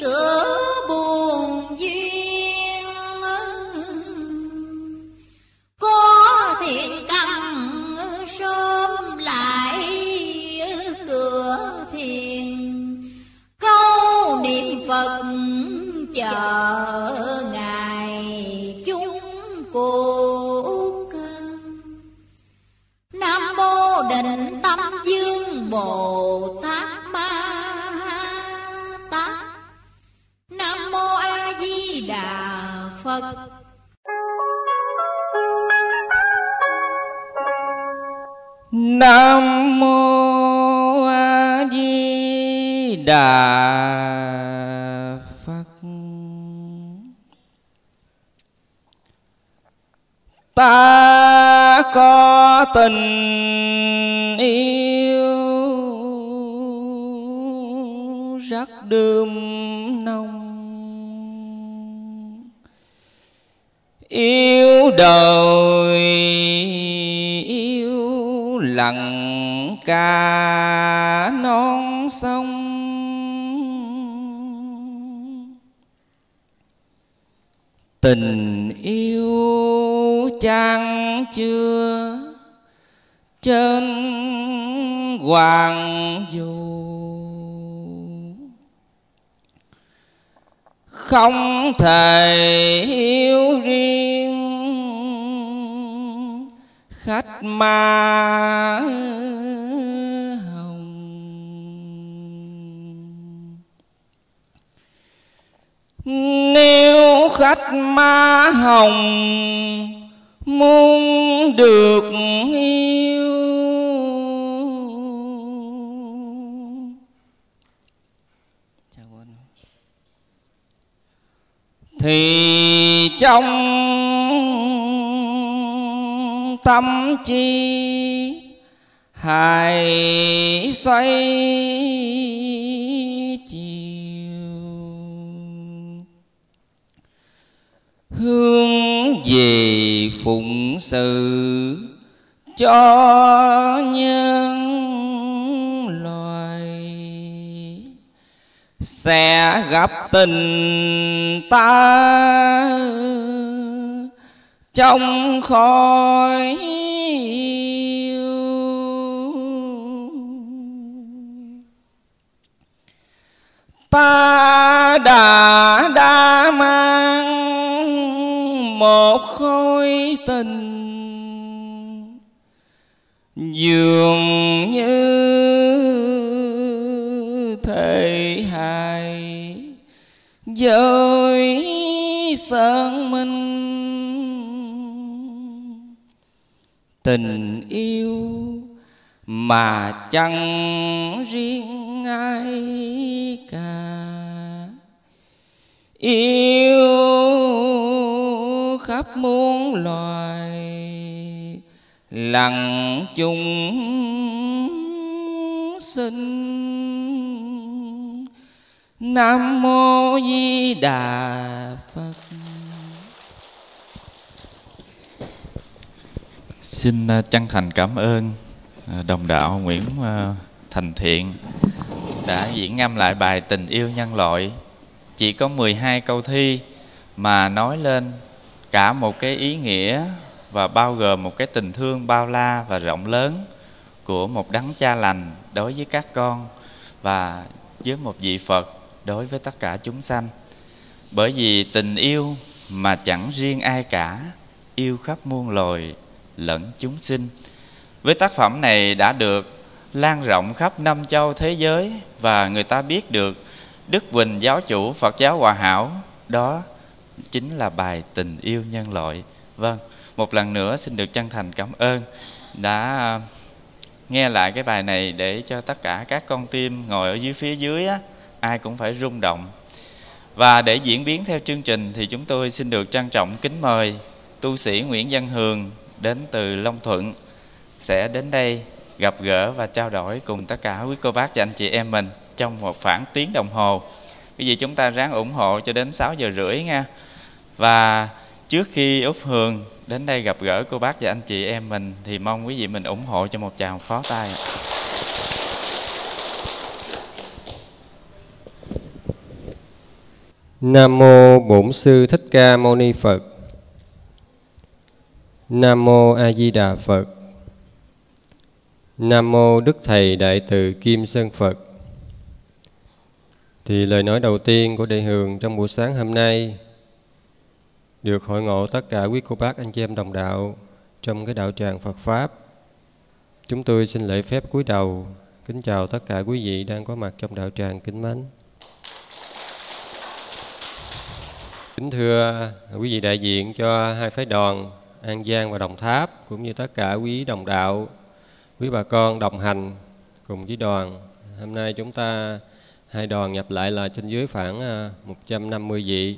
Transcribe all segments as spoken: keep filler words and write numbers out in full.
cửa buồn duyên. Có thiện căn sớm lại cửa thiền, câu niệm Phật chờ ngày chúng cuộc. Nam mô Định Tâm Dương Bồ Tát Ma Tát. Nam mô A Di Đà Phật. Nam mô A Di Đà Phật. Ta có tình yêu rất đượm nồng, yêu đời yêu lặng cả non sông. Tình yêu chan chứa trên hoàng du, không thể yêu riêng khách ma hồng. Nếu khách ma hồng muốn được yêu, thì trong tâm chi hãy xoay chiều, hướng về phụng sự cho nhân loài. Sẽ gặp tình ta trong khói yêu. Ta đã đã mang một khối tình, dường như thể hài với sơn minh. Tình yêu mà chẳng riêng ai cả, yêu khắp muôn loài lặng chung sinh. Nam mô Di Đà Phật. Xin chân thành cảm ơn đồng đạo Nguyễn Thành Thiện đã diễn ngâm lại bài Tình Yêu Nhân Loại. Chỉ có mười hai câu thi mà nói lên cả một cái ý nghĩa và bao gồm một cái tình thương bao la và rộng lớn của một đấng cha lành đối với các con và với một vị Phật đối với tất cả chúng sanh. Bởi vì tình yêu mà chẳng riêng ai cả, yêu khắp muôn loài lẫn chúng sinh. Với tác phẩm này đã được lan rộng khắp năm châu thế giới và người ta biết được Đức Huỳnh Giáo chủ Phật giáo Hòa Hảo, đó chính là bài Tình Yêu Nhân Loại. Vâng, một lần nữa xin được chân thành cảm ơn đã nghe lại cái bài này để cho tất cả các con tim ngồi ở dưới phía dưới á, ai cũng phải rung động. Và để diễn biến theo chương trình thì chúng tôi xin được trân trọng kính mời tu sĩ Nguyễn Văn Hường đến từ Long Thuận sẽ đến đây gặp gỡ và trao đổi cùng tất cả quý cô bác và anh chị em mình trong một khoảng tiếng đồng hồ. Quý vị chúng ta ráng ủng hộ cho đến sáu giờ rưỡi nha. Và trước khi Úc Hường đến đây gặp gỡ cô bác và anh chị em mình thì mong quý vị mình ủng hộ cho một tràng pháo tay. Nam mô Bổn Sư Thích Ca Mâu Ni Phật. Nam mô A Di Đà Phật. Nam mô Đức Thầy Đại Từ Kim Sơn Phật. Thì lời nói đầu tiên của Đại Hường trong buổi sáng hôm nay được hội ngộ tất cả quý cô bác anh chị em đồng đạo trong cái đạo tràng Phật Pháp. Chúng tôi xin lễ phép cúi đầu kính chào tất cả quý vị đang có mặt trong đạo tràng kính mến. Kính thưa quý vị đại diện cho hai phái đoàn An Giang và Đồng Tháp, cũng như tất cả quý đồng đạo, quý bà con đồng hành cùng với đoàn. Hôm nay chúng ta hai đoàn nhập lại là trên dưới khoảng một trăm năm mươi vị.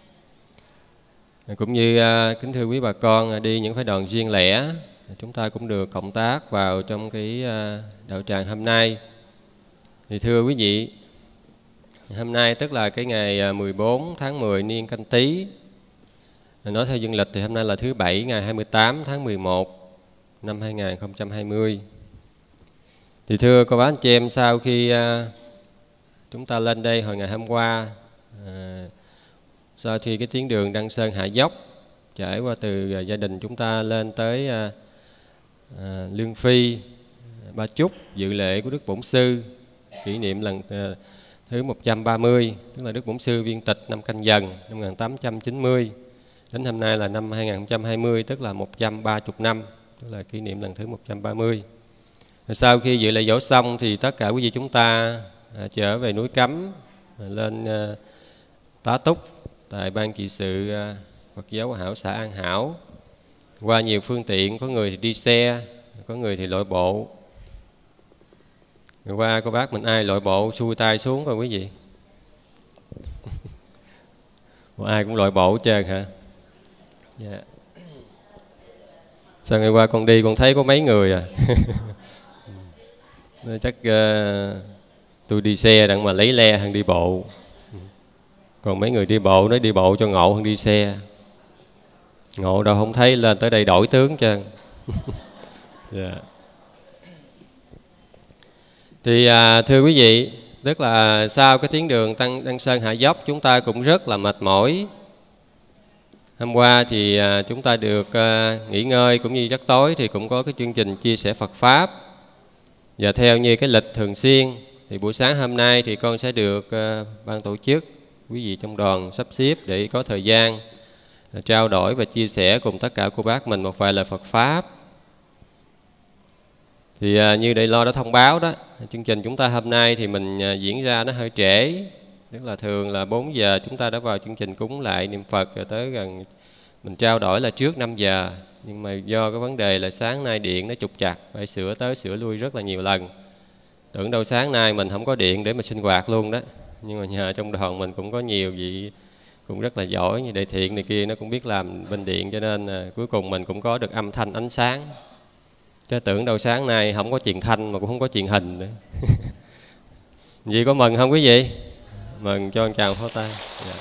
Cũng như kính thưa quý bà con đi những phái đoàn riêng lẻ, chúng ta cũng được cộng tác vào trong cái đạo tràng hôm nay. Thì thưa quý vị, hôm nay tức là cái ngày mười bốn tháng mười niên Canh Tý. Nói theo dương lịch thì hôm nay là thứ Bảy, ngày hai mươi tám tháng mười một năm hai nghìn không trăm hai mươi. Thì thưa cô bác anh chị em, sau khi chúng ta lên đây hồi ngày hôm qua, sau khi cái tuyến đường Đăng Sơn hạ dốc trải qua từ gia đình chúng ta lên tới Lương Phi, Ba Chúc, dự lễ của Đức Bổn Sư kỷ niệm lần thứ một trăm ba mươi, tức là Đức Bổn Sư viên tịch năm Canh Dần năm một nghìn tám trăm chín mươi. Đến hôm nay là năm hai nghìn không trăm hai mươi, tức là một trăm ba mươi năm, tức là kỷ niệm lần thứ một trăm ba mươi. Sau khi dự lễ dỗ xong thì tất cả quý vị chúng ta à, trở về núi Cấm, à, lên à, tá túc tại Ban Trị sự à, Phật giáo Hảo xã An Hảo, qua nhiều phương tiện, có người thì đi xe, có người thì lội bộ. Rồi qua cô bác mình ai lội bộ xuôi tay xuống coi quý vị. Ai cũng lội bộ hết trơn hả? Yeah. Sao ngày qua con đi con thấy có mấy người à? Chắc uh, tôi đi xe đặng mà lấy le hơn đi bộ. Còn mấy người đi bộ nói đi bộ cho ngộ hơn đi xe. Ngộ đâu không thấy, lên tới đây đổi tướng trơn. Yeah. Thì à, thưa quý vị, tức là sau cái tuyến đường Tăng Đăng Sơn hạ dốc chúng ta cũng rất là mệt mỏi. Hôm qua thì à, chúng ta được à, nghỉ ngơi, cũng như giấc tối thì cũng có cái chương trình chia sẻ Phật Pháp. Và theo như cái lịch thường xuyên thì buổi sáng hôm nay thì con sẽ được à, ban tổ chức, quý vị trong đoàn sắp xếp để có thời gian à, trao đổi và chia sẻ cùng tất cả cô bác mình một vài lời Phật Pháp. Thì à, như Đại Lo đã thông báo đó, chương trình chúng ta hôm nay thì mình à, diễn ra nó hơi trễ. Tức là thường là bốn giờ chúng ta đã vào chương trình cúng lại niệm Phật, rồi tới gần mình trao đổi là trước năm giờ. Nhưng mà do cái vấn đề là sáng nay điện nó trục trặc, phải sửa tới sửa lui rất là nhiều lần. Tưởng đâu sáng nay mình không có điện để mà sinh hoạt luôn đó. Nhưng mà nhờ trong đoàn mình cũng có nhiều vị cũng rất là giỏi, như Đại Thiện này kia nó cũng biết làm bên điện, cho nên à, cuối cùng mình cũng có được âm thanh ánh sáng. Chứ tưởng đâu sáng nay không có truyền thanh mà cũng không có truyền hình nữa. Vậy có mừng không quý vị? Mừng, cho một tràng pháo tay. Yeah.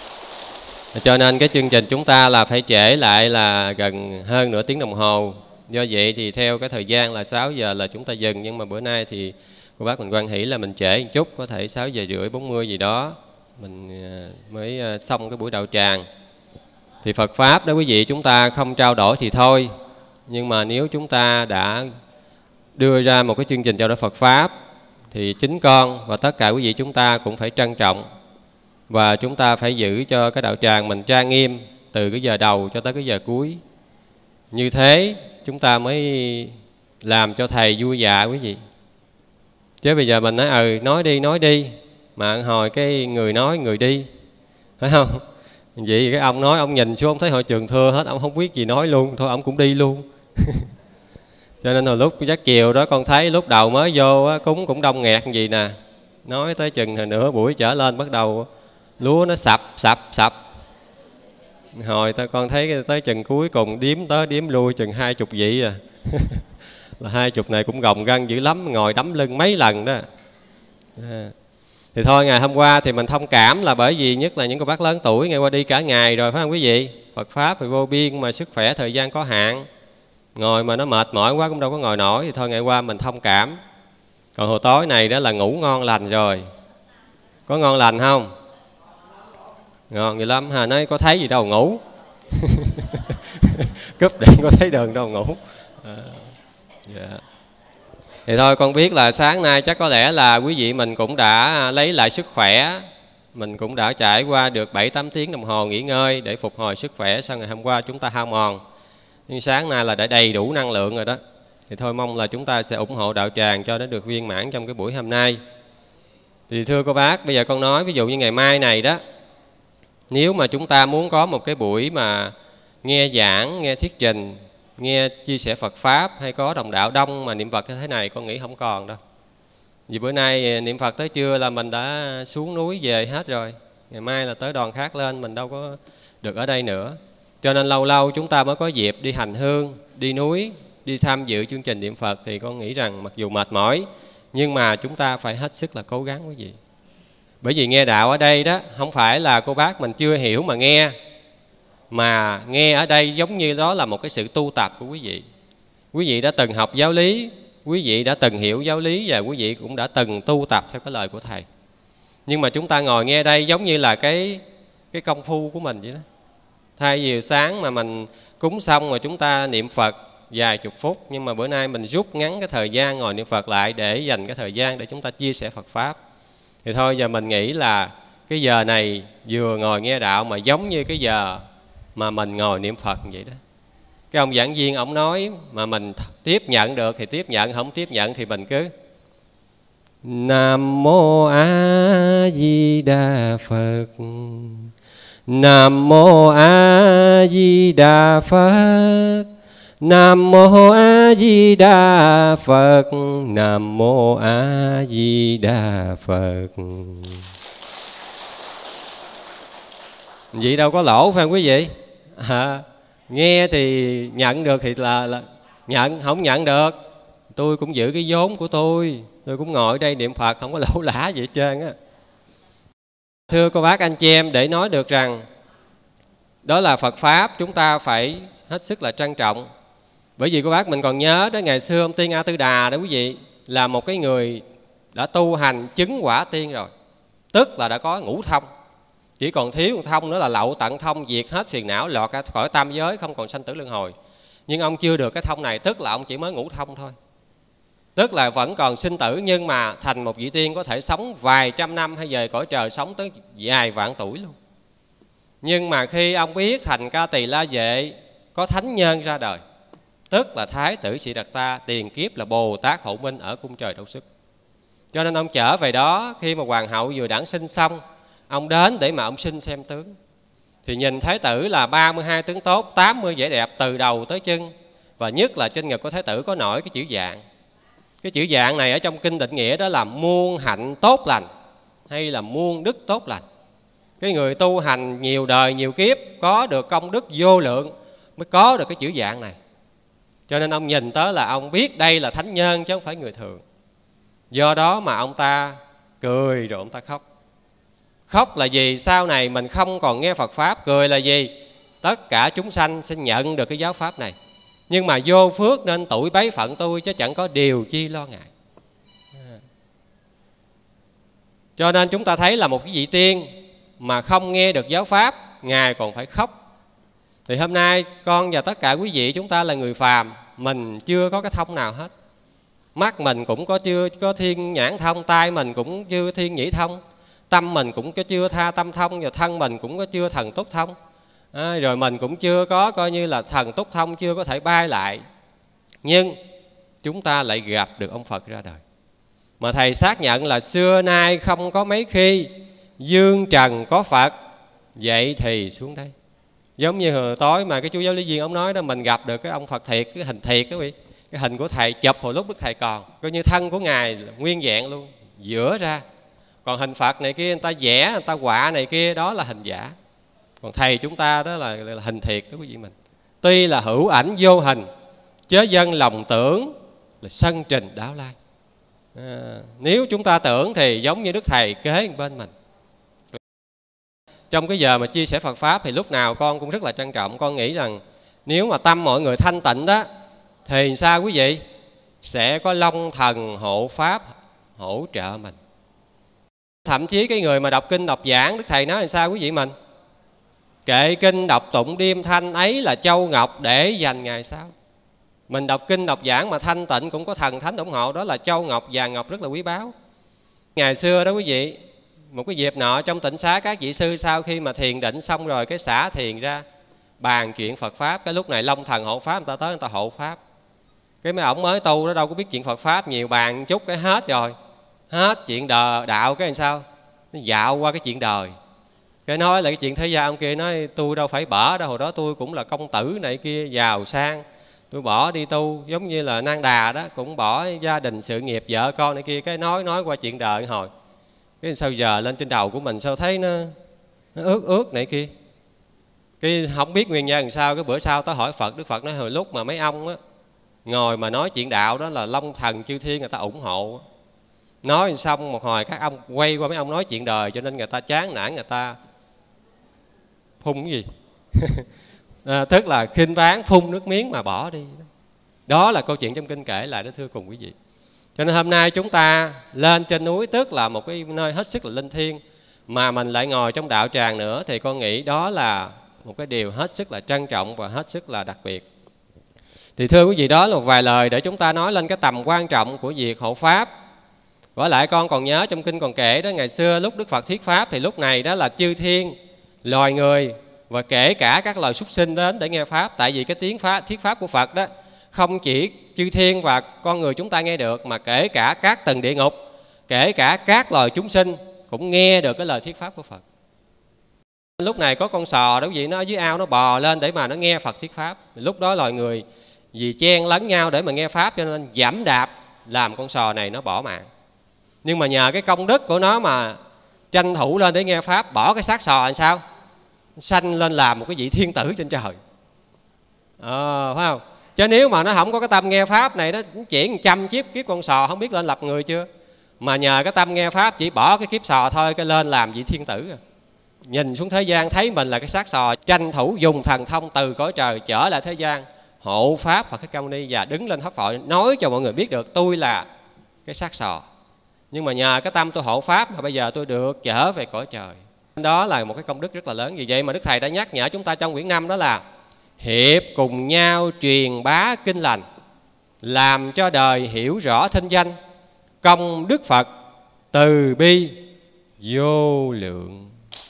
Cho nên cái chương trình chúng ta là phải trễ lại là gần hơn nửa tiếng đồng hồ. Do vậy thì theo cái thời gian là sáu giờ là chúng ta dừng. Nhưng mà bữa nay thì cô bác mình quan hỷ là mình trễ một chút, có thể sáu giờ rưỡi, bốn mươi gì đó mình mới xong cái buổi đạo tràng. Thì Phật Pháp đó quý vị, chúng ta không trao đổi thì thôi. Nhưng mà nếu chúng ta đã đưa ra một cái chương trình trao đổi Phật Pháp thì chính con và tất cả quý vị chúng ta cũng phải trân trọng. Và chúng ta phải giữ cho cái đạo tràng mình trang nghiêm từ cái giờ đầu cho tới cái giờ cuối. Như thế chúng ta mới làm cho thầy vui dạ quý vị. Chứ bây giờ mình nói ừ nói đi nói đi mà hồi cái người nói người đi, phải không? Vậy cái ông nói ông nhìn xuống ông thấy hội trường thưa hết, ông không biết gì nói luôn, thôi ông cũng đi luôn. Cho nên hồi lúc giấc chiều đó con thấy lúc đầu mới vô á, cúng cũng đông nghẹt gì nè. Nói tới chừng nửa buổi trở lên bắt đầu lúa nó sập sập sập. Hồi ta con thấy tới chừng cuối cùng điếm tới điếm lui chừng hai chục vị à. Là hai chục này cũng gồng gân dữ lắm, ngồi đấm lưng mấy lần đó. À. Thì thôi ngày hôm qua thì mình thông cảm là bởi vì nhất là những cô bác lớn tuổi ngày qua đi cả ngày rồi, phải không quý vị? Phật Pháp thì vô biên mà sức khỏe thời gian có hạn. Ngồi mà nó mệt mỏi quá cũng đâu có ngồi nổi, thì thôi ngày qua mình thông cảm. Còn hồi tối này đó là ngủ ngon lành rồi. Có ngon lành không? Ngon người Lâm Hà nói có thấy gì đâu ngủ. Cúp điện có thấy đường đâu ngủ. À, yeah. Thì thôi con biết là sáng nay chắc có lẽ là quý vị mình cũng đã lấy lại sức khỏe. Mình cũng đã trải qua được bảy tám tiếng đồng hồ nghỉ ngơi để phục hồi sức khỏe sau ngày hôm qua chúng ta hao mòn. Nhưng sáng nay là đã đầy đủ năng lượng rồi đó. Thì thôi mong là chúng ta sẽ ủng hộ đạo tràng cho nó được viên mãn trong cái buổi hôm nay. Thì thưa cô bác, bây giờ con nói ví dụ như ngày mai này đó, nếu mà chúng ta muốn có một cái buổi mà nghe giảng, nghe thuyết trình, nghe chia sẻ Phật Pháp hay có đồng đạo đông mà niệm Phật như thế này con nghĩ không còn đâu. Vì bữa nay niệm Phật tới trưa là mình đã xuống núi về hết rồi. Ngày mai là tới đoàn khác lên, mình đâu có được ở đây nữa. Cho nên lâu lâu chúng ta mới có dịp đi hành hương, đi núi, đi tham dự chương trình niệm Phật. Thì con nghĩ rằng mặc dù mệt mỏi, nhưng mà chúng ta phải hết sức là cố gắng quý vị. Bởi vì nghe đạo ở đây đó, không phải là cô bác mình chưa hiểu mà nghe, mà nghe ở đây giống như đó là một cái sự tu tập của quý vị. Quý vị đã từng học giáo lý, quý vị đã từng hiểu giáo lý và quý vị cũng đã từng tu tập theo cái lời của Thầy. Nhưng mà chúng ta ngồi nghe đây giống như là cái, cái công phu của mình vậy đó. Thay vì sáng mà mình cúng xong rồi chúng ta niệm Phật vài chục phút, nhưng mà bữa nay mình rút ngắn cái thời gian ngồi niệm Phật lại để dành cái thời gian để chúng ta chia sẻ Phật Pháp. Thì thôi giờ mình nghĩ là cái giờ này vừa ngồi nghe đạo mà giống như cái giờ mà mình ngồi niệm Phật vậy đó. Cái ông giảng viên ông nói mà mình tiếp nhận được thì tiếp nhận, không tiếp nhận thì mình cứ Nam Mô A Di Đà Phật, Nam Mô A Di Đà Phật, Nam Mô A Di Đà Phật, Nam Mô A Di Đà Phật. Vậy đâu có lỗ phải không quý vị? À, nghe thì nhận được thì là, là nhận, không nhận được tôi cũng giữ cái vốn của tôi, tôi cũng ngồi ở đây niệm Phật không có lỗ lã gì hết trơn á. Thưa cô bác anh chị em, để nói được rằng đó là Phật Pháp, chúng ta phải hết sức là trân trọng. Bởi vì cô bác mình còn nhớ đó, ngày xưa ông Tiên A Tư Đà đó quý vị, là một cái người đã tu hành chứng quả tiên rồi, tức là đã có ngũ thông. Chỉ còn thiếu một thông nữa là lậu tận thông, diệt hết phiền não, lọt ra khỏi tam giới, không còn sanh tử luân hồi. Nhưng ông chưa được cái thông này, tức là ông chỉ mới ngũ thông thôi. Tức là vẫn còn sinh tử, nhưng mà thành một vị tiên có thể sống vài trăm năm hay về cõi trời sống tới vài vạn tuổi luôn. Nhưng mà khi ông biết thành Ca Tỳ La Vệ có thánh nhân ra đời, tức là Thái tử Sĩ Đạt Ta, tiền kiếp là Bồ Tát Hộ Minh ở cung trời Đâu Sức. Cho nên ông trở về đó, khi mà hoàng hậu vừa đản sinh xong, ông đến để mà ông sinh xem tướng. Thì nhìn Thái tử là ba mươi hai tướng tốt, tám mươi vẻ đẹp từ đầu tới chân. Và nhất là trên ngực của Thái tử có nổi cái chữ vạn. Cái chữ vạn này ở trong kinh định nghĩa đó là muôn hạnh tốt lành, hay là muôn đức tốt lành. Cái người tu hành nhiều đời nhiều kiếp có được công đức vô lượng mới có được cái chữ vạn này. Cho nên ông nhìn tới là ông biết đây là thánh nhân chứ không phải người thường. Do đó mà ông ta cười rồi ông ta khóc. Khóc là gì? Sau này mình không còn nghe Phật Pháp. Cười là gì? Tất cả chúng sanh sẽ nhận được cái giáo Pháp này. Nhưng mà vô phước nên tuổi bấy phận tôi, chứ chẳng có điều chi lo ngại. Cho nên chúng ta thấy là một cái vị tiên mà không nghe được giáo Pháp, Ngài còn phải khóc. Thì hôm nay con và tất cả quý vị chúng ta là người phàm, mình chưa có cái thông nào hết. Mắt mình cũng có chưa có thiên nhãn thông, tai mình cũng chưa thiên nhĩ thông, tâm mình cũng có chưa tha tâm thông, và thân mình cũng có chưa thần túc thông. À, rồi mình cũng chưa có coi như là thần túc thông, chưa có thể bay lại. Nhưng chúng ta lại gặp được ông Phật ra đời. Mà Thầy xác nhận là xưa nay không có mấy khi dương trần có Phật, vậy thì xuống đây. Giống như hồi tối mà cái chú giáo lý viên ông nói đó, mình gặp được cái ông Phật thiệt, cái hình thiệt đó quý. Cái hình của Thầy chụp hồi lúc Đức Thầy còn, coi như thân của Ngài nguyên vẹn luôn, giữa ra. Còn hình Phật này kia người ta vẽ, người ta họa này kia, đó là hình giả. Còn Thầy chúng ta đó là, là hình thiệt đó quý vị mình. Tuy là hữu ảnh vô hình, chớ dân lòng tưởng là sân trình đáo lai. À, nếu chúng ta tưởng thì giống như Đức Thầy kế bên mình. Trong cái giờ mà chia sẻ Phật Pháp thì lúc nào con cũng rất là trân trọng. Con nghĩ rằng nếu mà tâm mọi người thanh tịnh đó, thì sao quý vị? Sẽ có long thần hộ Pháp hỗ trợ mình. Thậm chí cái người mà đọc kinh đọc giảng, Đức Thầy nói làm sao quý vị mình? Kệ kinh đọc tụng điềm thanh ấy là châu ngọc để dành ngày sau. Mình đọc kinh đọc giảng mà thanh tịnh cũng có thần thánh ủng hộ, đó là châu ngọc, vàng ngọc rất là quý báu. Ngày xưa đó quý vị, một cái dịp nọ trong tịnh xá các vị sư sau khi mà thiền định xong rồi cái xả thiền ra bàn chuyện Phật Pháp. Cái lúc này Long Thần hộ Pháp, người ta tới người ta hộ Pháp. Cái mấy ổng mới tu đó đâu có biết chuyện Phật Pháp nhiều, bàn chút cái hết rồi. Hết chuyện đời đạo cái làm sao? Nó dạo qua cái chuyện đời. Cái nói là cái chuyện thế gian, ông kia nói tôi đâu phải bở đâu, hồi đó tôi cũng là công tử này kia, giàu sang. Tôi bỏ đi tu, giống như là Nang Đà đó, cũng bỏ gia đình, sự nghiệp, vợ con này kia. Cái nói nói qua chuyện đời hồi. Cái sao giờ lên trên đầu của mình sao thấy nó, nó ướt ướt này kia. Cái không biết nguyên nhân làm sao, cái bữa sau tới hỏi Phật, Đức Phật nói hồi lúc mà mấy ông á ngồi mà nói chuyện đạo đó là Long Thần chư thiên người ta ủng hộ. Nói xong một hồi các ông quay qua mấy ông nói chuyện đời, cho nên người ta chán nản, người ta phun cái gì à, tức là khinh ván, phun nước miếng mà bỏ đi. Đó là câu chuyện trong kinh kể lại đó thưa cùng quý vị. Cho nên hôm nay chúng ta lên trên núi, tức là một cái nơi hết sức là linh thiêng, mà mình lại ngồi trong đạo tràng nữa, thì con nghĩ đó là một cái điều hết sức là trân trọng và hết sức là đặc biệt. Thì thưa quý vị, đó là một vài lời để chúng ta nói lên cái tầm quan trọng của việc hộ Pháp. Và lại con còn nhớ trong kinh còn kể đó, ngày xưa lúc Đức Phật thuyết Pháp thì lúc này đó là chư thiên, loài người và kể cả các loài súc sinh đến để nghe Pháp. Tại vì cái tiếng pháp, thuyết Pháp của Phật đó không chỉ chư thiên và con người chúng ta nghe được, mà kể cả các tầng địa ngục, kể cả các loài chúng sinh cũng nghe được cái lời thuyết Pháp của Phật. Lúc này có con sò đó quý vị, nó ở dưới ao nó bò lên để mà nó nghe Phật thuyết Pháp. Lúc đó loài người vì chen lấn nhau để mà nghe Pháp cho nên giẫm đạp làm con sò này nó bỏ mạng. Nhưng mà nhờ cái công đức của nó mà tranh thủ lên để nghe Pháp, bỏ cái xác sò làm sao? Sanh lên làm một cái vị thiên tử trên trời. Ờ, phải không? Chứ nếu mà nó không có cái tâm nghe Pháp này, nó chuyển trăm kiếp kiếp con sò không biết lên lập người chưa. Mà nhờ cái tâm nghe Pháp chỉ bỏ cái kiếp sò thôi, cái lên làm vị thiên tử. Nhìn xuống thế gian thấy mình là cái xác sò, tranh thủ dùng thần thông từ cõi trời trở lại thế gian, hộ Pháp Phật Thích Ca Mâu Ni và đứng lên pháp hội nói cho mọi người biết được tôi là cái xác sò. Nhưng mà nhờ cái tâm tôi hộ Pháp mà bây giờ tôi được trở về cõi trời. Đó là một cái công đức rất là lớn. Vì vậy mà Đức Thầy đã nhắc nhở chúng ta trong quyển năm, đó là hiệp cùng nhau truyền bá kinh lành, làm cho đời hiểu rõ thinh danh, công đức Phật từ bi vô lượng.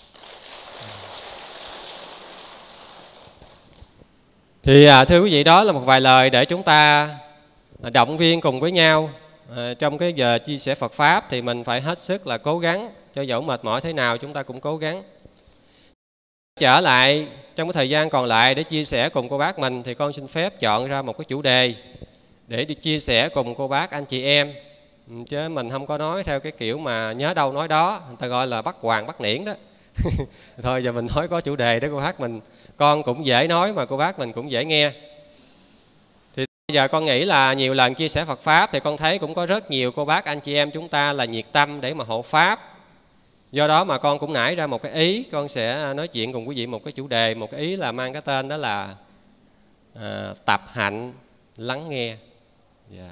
Thì à, thưa quý vị, đó là một vài lời để chúng ta động viên cùng với nhau. À, trong cái giờ chia sẻ Phật Pháp thì mình phải hết sức là cố gắng, cho dẫu mệt mỏi thế nào chúng ta cũng cố gắng. Trở lại trong cái thời gian còn lại để chia sẻ cùng cô bác mình, thì con xin phép chọn ra một cái chủ đề để đi chia sẻ cùng cô bác anh chị em. Chứ mình không có nói theo cái kiểu mà nhớ đâu nói đó, người ta gọi là bắt hoàng bắt niễn đó. Thôi giờ mình nói có chủ đề để cô bác mình, con cũng dễ nói mà cô bác mình cũng dễ nghe. Thì bây giờ con nghĩ là nhiều lần chia sẻ Phật Pháp thì con thấy cũng có rất nhiều cô bác anh chị em chúng ta là nhiệt tâm để mà hộ Pháp. Do đó mà con cũng nảy ra một cái ý, con sẽ nói chuyện cùng quý vị một cái chủ đề, một cái ý là mang cái tên đó là à, tập hạnh lắng nghe. Yeah.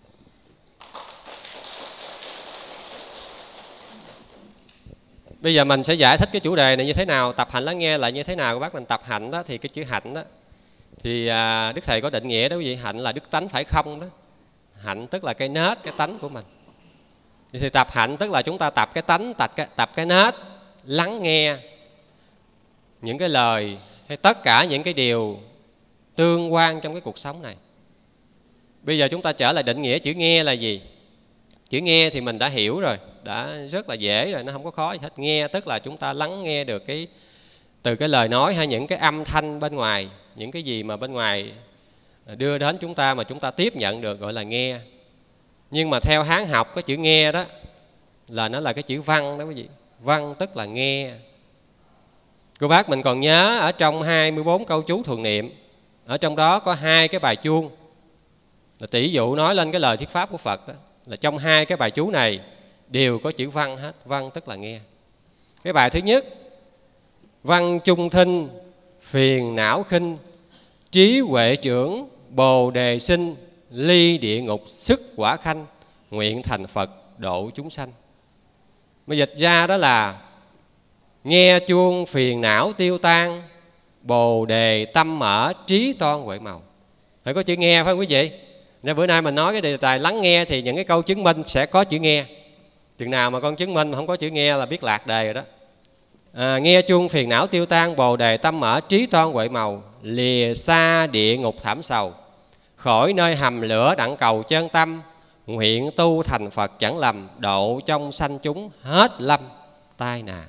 Bây giờ mình sẽ giải thích cái chủ đề này như thế nào, tập hạnh lắng nghe là như thế nào. Các bác mình tập hạnh đó thì cái chữ hạnh đó thì à, Đức Thầy có định nghĩa đó quý vị, hạnh là đức tánh phải không đó. Hạnh tức là cái nết, cái tánh của mình. Thì tập hạnh tức là chúng ta tập cái tánh, tập cái, tập cái nết, lắng nghe những cái lời hay tất cả những cái điều tương quan trong cái cuộc sống này. Bây giờ chúng ta trở lại định nghĩa chữ nghe là gì. Chữ nghe thì mình đã hiểu rồi, đã rất là dễ rồi, nó không có khó gì hết. Nghe tức là chúng ta lắng nghe được cái từ cái lời nói hay những cái âm thanh bên ngoài, những cái gì mà bên ngoài đưa đến chúng ta mà chúng ta tiếp nhận được gọi là nghe. Nhưng mà theo Hán học cái chữ nghe đó là nó là cái chữ văn đó quý vị. Văn tức là nghe. Cô bác mình còn nhớ ở trong hai mươi bốn câu chú thường niệm, ở trong đó có hai cái bài chuông là tỷ dụ nói lên cái lời thuyết pháp của Phật đó, là trong hai cái bài chú này đều có chữ văn hết. Văn tức là nghe. Cái bài thứ nhất: văn trung thinh, phiền não khinh, trí huệ trưởng, bồ đề sinh, ly địa ngục sức quả khanh, nguyện thành Phật độ chúng sanh. Mới dịch ra đó là nghe chuông phiền não tiêu tan, bồ đề tâm mở, trí toan huệ màu. Phải có chữ nghe phải không quý vị? Nên bữa nay mình nói cái đề tài lắng nghe thì những cái câu chứng minh sẽ có chữ nghe. Chừng nào mà con chứng minh mà không có chữ nghe là biết lạc đề rồi đó. À, nghe chuông phiền não tiêu tan, bồ đề tâm mở, trí toan huệ màu, lìa xa địa ngục thảm sầu, khỏi nơi hầm lửa đặng cầu chân tâm, nguyện tu thành Phật chẳng lầm, độ trong sanh chúng hết lâm tai nạn.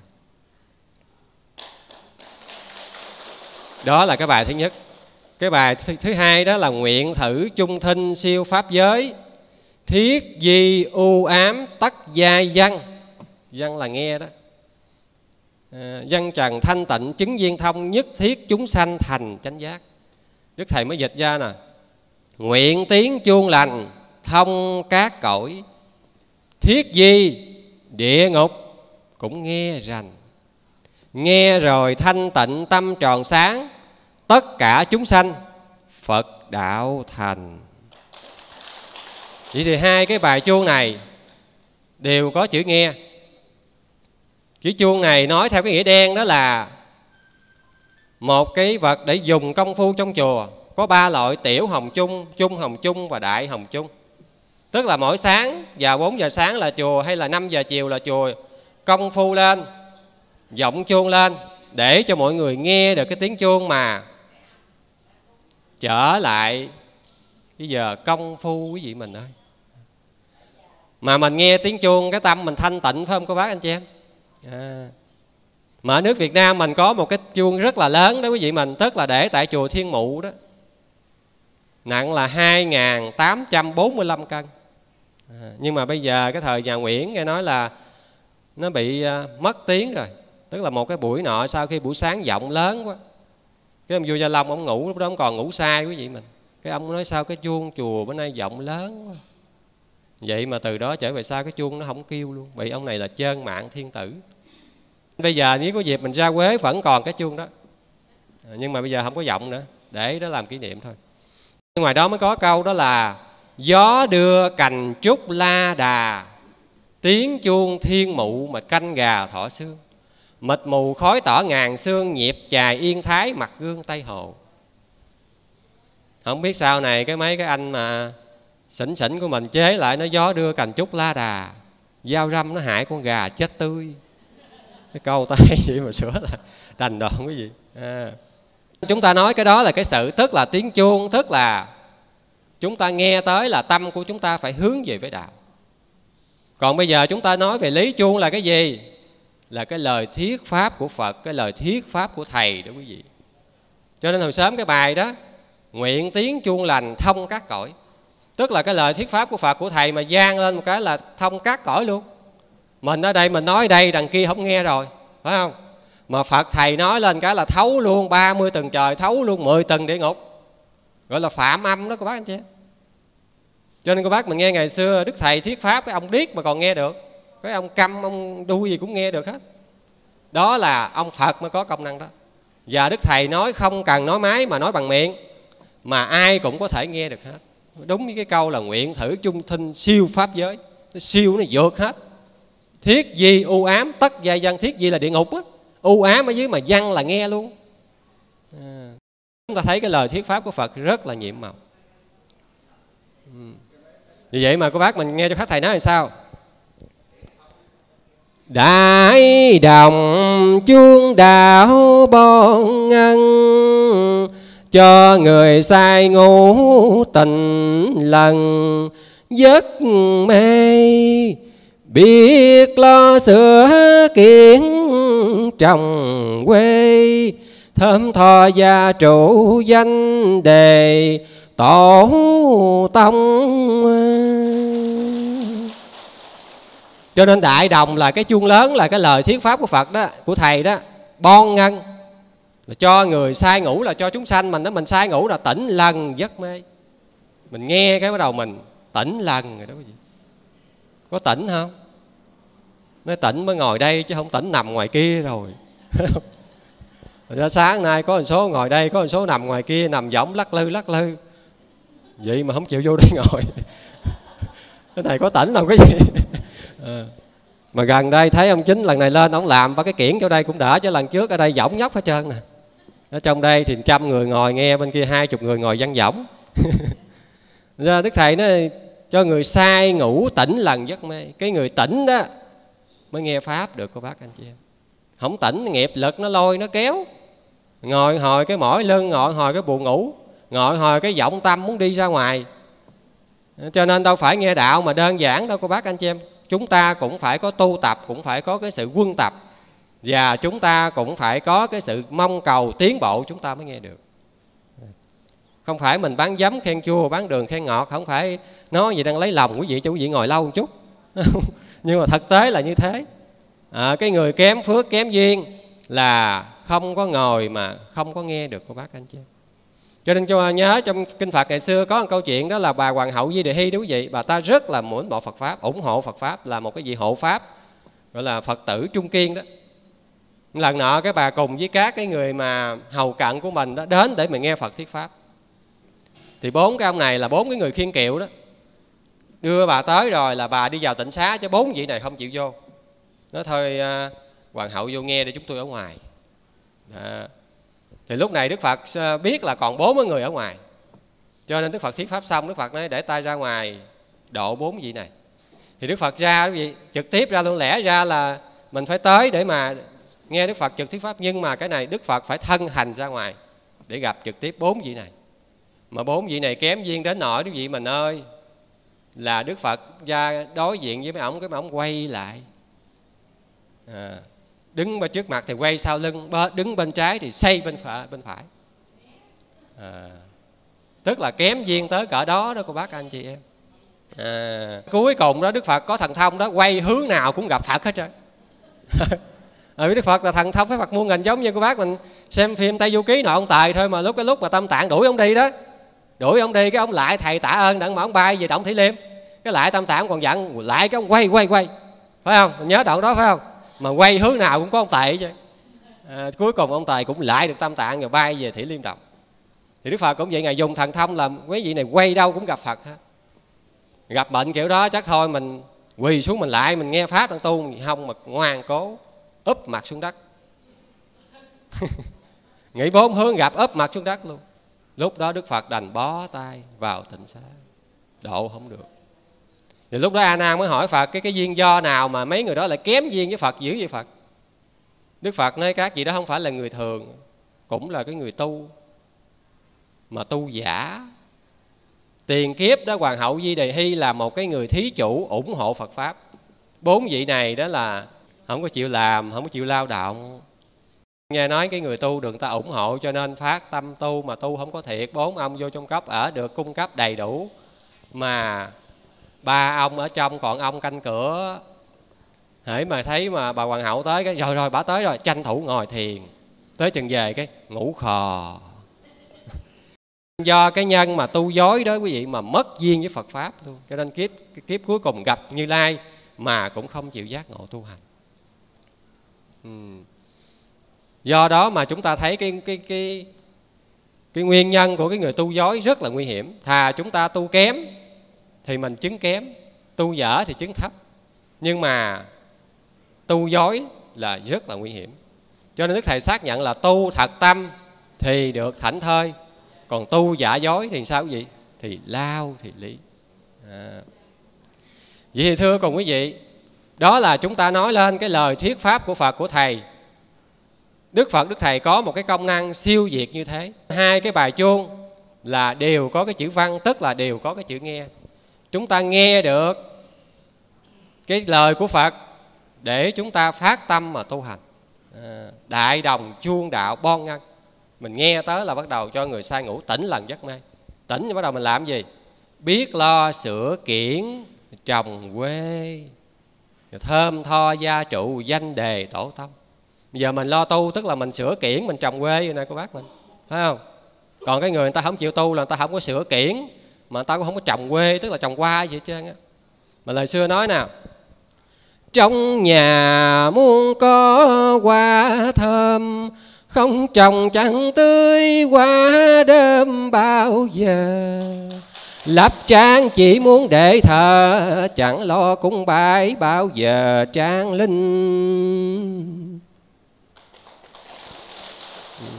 Đó là cái bài thứ nhất. Cái bài thứ, thứ hai đó là nguyện thử chung thinh siêu pháp giới, thiết di u ám tất giai văn. Văn là nghe đó. À, văn trần thanh tịnh chứng viên thông, nhất thiết chúng sanh thành chánh giác. Đức Thầy mới dịch ra nè: nguyện tiếng chuông lành thông các cõi, thiết di địa ngục cũng nghe rành. Nghe rồi thanh tịnh tâm tròn sáng, tất cả chúng sanh Phật đạo thành. Vậy thì hai cái bài chuông này đều có chữ nghe. Chữ chuông này nói theo cái nghĩa đen đó là một cái vật để dùng công phu trong chùa. Có ba loại: tiểu hồng chung, trung hồng chung và đại hồng chung. Tức là mỗi sáng vào bốn giờ sáng là chùa, hay là năm giờ chiều là chùa công phu lên, giọng chuông lên để cho mọi người nghe được cái tiếng chuông mà trở lại cái giờ công phu quý vị mình ơi. Mà mình nghe tiếng chuông cái tâm mình thanh tịnh phải không cô bác anh chị em? À. Mà ở nước Việt Nam mình có một cái chuông rất là lớn đó quý vị mình, tức là để tại chùa Thiên Mụ đó, nặng là hai nghìn tám trăm bốn mươi lăm cân. À, nhưng mà bây giờ cái thời nhà Nguyễn nghe nói là nó bị uh, mất tiếng rồi. Tức là một cái buổi nọ sau khi buổi sáng giọng lớn quá, cái ông vua Gia Long ông ngủ, lúc đó ông còn ngủ sai quý vị mình. Cái ông nói sao cái chuông chùa bữa nay giọng lớn quá. Vậy mà từ đó trở về sau cái chuông nó không kêu luôn. Bị ông này là trơn mạng thiên tử. Bây giờ nếu có dịp mình ra Quế vẫn còn cái chuông đó, à, nhưng mà bây giờ không có giọng nữa, để đó làm kỷ niệm thôi. Ngoài đó mới có câu đó là gió đưa cành trúc la đà, tiếng chuông thiên mụ mà canh gà thọ xương, mịt mù khói tỏ ngàn xương, nhịp chài yên thái mặt gương Tây Hồ. Không biết sau này cái mấy cái anh mà xỉn xỉn của mình chế lại nó gió đưa cành trúc la đà, dao răm nó hại con gà chết tươi. Cái câu tay vậy mà sửa là đành đoạn quý vị. À. Chúng ta nói cái đó là cái sự, tức là tiếng chuông, tức là chúng ta nghe tới là tâm của chúng ta phải hướng về với đạo. Còn bây giờ chúng ta nói về lý chuông là cái gì? Là cái lời thuyết pháp của Phật, cái lời thuyết pháp của Thầy đó quý vị. Cho nên hồi sớm cái bài đó, nguyện tiếng chuông lành thông các cõi, tức là cái lời thuyết pháp của Phật của Thầy mà vang lên một cái là thông các cõi luôn. Mình ở đây mình nói đây, đằng kia không nghe rồi, phải không? Mà Phật Thầy nói lên cái là thấu luôn ba mươi tầng trời, thấu luôn mười tầng địa ngục, gọi là phạm âm đó cô bác anh chị. Cho nên cô bác mình nghe ngày xưa Đức Thầy thuyết pháp, cái ông điếc mà còn nghe được, cái ông câm, ông đuôi gì cũng nghe được hết. Đó là ông Phật mới có công năng đó. Và Đức Thầy nói không cần nói máy mà nói bằng miệng, mà ai cũng có thể nghe được hết. Đúng với cái câu là nguyện thử chung thinh siêu pháp giới. Nó siêu nó vượt hết. Thiết di u ám tất giai văn, thiết di là địa ngục á, u ám ở dưới mà văn là nghe luôn. À, chúng ta thấy cái lời thuyết pháp của Phật rất là nhiệm màu. Ừ. Vì vậy mà cô bác mình nghe cho các thầy nói là sao? Đại đồng chuông đạo bon ngân, cho người say ngủ tình lần giấc mê, biết lo sửa kiến trồng quê, thơm tho gia trụ danh đề tổ tông. Cho nên đại đồng là cái chuông lớn, là cái lời thuyết pháp của Phật đó, của Thầy đó. Bon ngân là cho người say ngủ, là cho chúng sanh mình đó, mình say ngủ là tỉnh lần giấc mê. Mình nghe cái bắt đầu mình tỉnh lần rồi đó quý vị. Có tỉnh không? Nói tỉnh mới ngồi đây chứ không tỉnh nằm ngoài kia rồi. Rồi sáng nay có một số ngồi đây, có một số nằm ngoài kia, nằm võng lắc lư lắc lư. Vậy mà không chịu vô đây ngồi. Cái này có tỉnh đâu cái gì. À. Mà gần đây thấy ông Chính lần này lên ông làm và cái kiển chỗ đây cũng đỡ, chứ lần trước ở đây võng nhóc hết trơn nè. Ở trong đây thì trăm người ngồi nghe, bên kia hai chục người ngồi văn võng. Ra Đức Thầy nói cho người say ngủ tỉnh lần giấc mê. Cái người tỉnh đó mới nghe Pháp được cô bác anh chị em. Không tỉnh nghiệp lực nó lôi nó kéo. Ngồi hồi cái mỏi lưng, ngồi hồi cái buồn ngủ, ngồi hồi cái vọng tâm muốn đi ra ngoài. Cho nên đâu phải nghe đạo mà đơn giản đâu cô bác anh chị em. Chúng ta cũng phải có tu tập, cũng phải có cái sự quân tập. Và chúng ta cũng phải có cái sự mong cầu tiến bộ chúng ta mới nghe được. Không phải mình bán giấm khen chua, bán đường khen ngọt. Không phải nói gì đang lấy lòng quý vị cho quý vị ngồi lâu một chút. Nhưng mà thực tế là như thế. À, cái người kém phước, kém duyên là không có ngồi mà không có nghe được cô bác anh chị em. Cho nên cho nhớ trong Kinh Phật ngày xưa có một câu chuyện, đó là bà Hoàng hậu Di Đề Hy đó quý vị. Bà ta rất là muốn bộ Phật Pháp, ủng hộ Phật Pháp, là một cái vị hộ Pháp, gọi là Phật tử trung kiên đó. Lần nọ cái bà cùng với các cái người mà hầu cận của mình đó đến để mà nghe Phật thuyết Pháp. Thì bốn cái ông này là bốn cái người khiên kiệu đó. Đưa bà tới rồi là bà đi vào tịnh xá, chứ bốn vị này không chịu vô. Nói thôi Hoàng hậu vô nghe để chúng tôi ở ngoài. Đó. Thì lúc này Đức Phật biết là còn bốn người ở ngoài. Cho nên Đức Phật thuyết Pháp xong, Đức Phật nói để tay ra ngoài độ bốn vị này. Thì Đức Phật ra quý vị, trực tiếp ra luôn, lẽ ra là mình phải tới để mà nghe Đức Phật trực thuyết Pháp. Nhưng mà cái này Đức Phật phải thân hành ra ngoài để gặp trực tiếp bốn vị này. Mà bốn vị này kém duyên đến nỗi quý vị mình ơi, là Đức Phật ra đối diện với mấy ổng, cái mấy ổng quay lại. À, đứng bên trước mặt thì quay sau lưng, đứng bên trái thì xây bên phải, bên phải. À, tức là kém duyên tới cỡ đó đó cô bác anh chị em. À, cuối cùng đó Đức Phật có thần thông đó, quay hướng nào cũng gặp Phật hết trơn. À, Đức Phật là thần thông với Phật muôn nghìn, giống như cô bác mình xem phim Tây Du Ký nọ ông Tài thôi, mà lúc cái lúc mà Tâm Tạng đuổi ông đi đó, đuổi ông đi cái ông lại thầy tạ ơn đặng mà ông bay về Động Thủy Liêm, cái lại Tâm Tạng còn giận lại cái ông quay quay quay, phải không? Mình nhớ đoạn đó phải không? Mà quay hướng nào cũng có ông Tài chứ. À, cuối cùng ông Tài cũng lại được Tâm Tạng rồi bay về Thủy Liêm Động. Thì Đức Phật cũng vậy, ngài dùng thần thông làm quý vị này quay đâu cũng gặp Phật hết. Gặp bệnh kiểu đó chắc thôi mình quỳ xuống mình lại mình nghe Pháp đang tu, không mà ngoan cố úp mặt xuống đất. Nghĩ bốn hướng gặp úp mặt xuống đất luôn. Lúc đó Đức Phật đành bó tay vào tịnh xá, độ không được. Thì lúc đó A Nan mới hỏi Phật cái cái duyên do nào mà mấy người đó lại kém duyên với Phật dữ vậy Phật? Đức Phật nói các vị đó không phải là người thường, cũng là cái người tu, mà tu giả. Tiền kiếp đó Hoàng hậu Di Đề Hy là một cái người thí chủ ủng hộ Phật Pháp. Bốn vị này đó là không có chịu làm, không có chịu lao động. Nghe nói cái người tu được người ta ủng hộ cho nên phát tâm tu, mà tu không có thiệt. Bốn ông vô trong cốc ở được cung cấp đầy đủ, mà ba ông ở trong còn ông canh cửa. Hễ mà thấy mà bà Hoàng hậu tới cái rồi rồi bà tới rồi tranh thủ ngồi thiền, tới chừng về cái ngủ khò. Do cái nhân mà tu dối đó quý vị mà mất duyên với Phật Pháp luôn. Cho nên kiếp kiếp cuối cùng gặp Như Lai mà cũng không chịu giác ngộ tu hành. Ừ. Do đó mà chúng ta thấy cái, cái, cái, cái nguyên nhân của cái người tu dối rất là nguy hiểm. Thà chúng ta tu kém thì mình chứng kém, tu dở thì chứng thấp. Nhưng mà tu dối là rất là nguy hiểm. Cho nên Đức Thầy xác nhận là tu thật tâm thì được thảnh thơi, còn tu giả dối thì sao quý vị? Thì lao thì lý. À. Vậy thì thưa cùng quý vị, đó là chúng ta nói lên cái lời thuyết Pháp của Phật, của Thầy. Đức Phật, Đức Thầy có một cái công năng siêu việt như thế. Hai cái bài chuông là đều có cái chữ văn, tức là đều có cái chữ nghe. Chúng ta nghe được cái lời của Phật để chúng ta phát tâm mà tu hành. À, đại đồng chuông đạo bon ngân. Mình nghe tới là bắt đầu cho người say ngủ tỉnh lần giấc mê. Tỉnh thì bắt đầu mình làm gì? Biết lo sửa kiển trồng quê, thơm tho gia trụ danh đề tổ tông. Bây giờ mình lo tu tức là mình sửa kiển, mình trồng quê vậy nè cô bác mình, phải không? Còn cái người người ta không chịu tu là người ta không có sửa kiển, mà người ta cũng không có trồng quê, tức là trồng hoa gì hết trơn á. Mà lời xưa nói nào: trong nhà muốn có hoa thơm, không trồng chẳng tươi hoa đơm bao giờ. Lắp trang chỉ muốn để thờ, chẳng lo cúng bái bao giờ trang linh.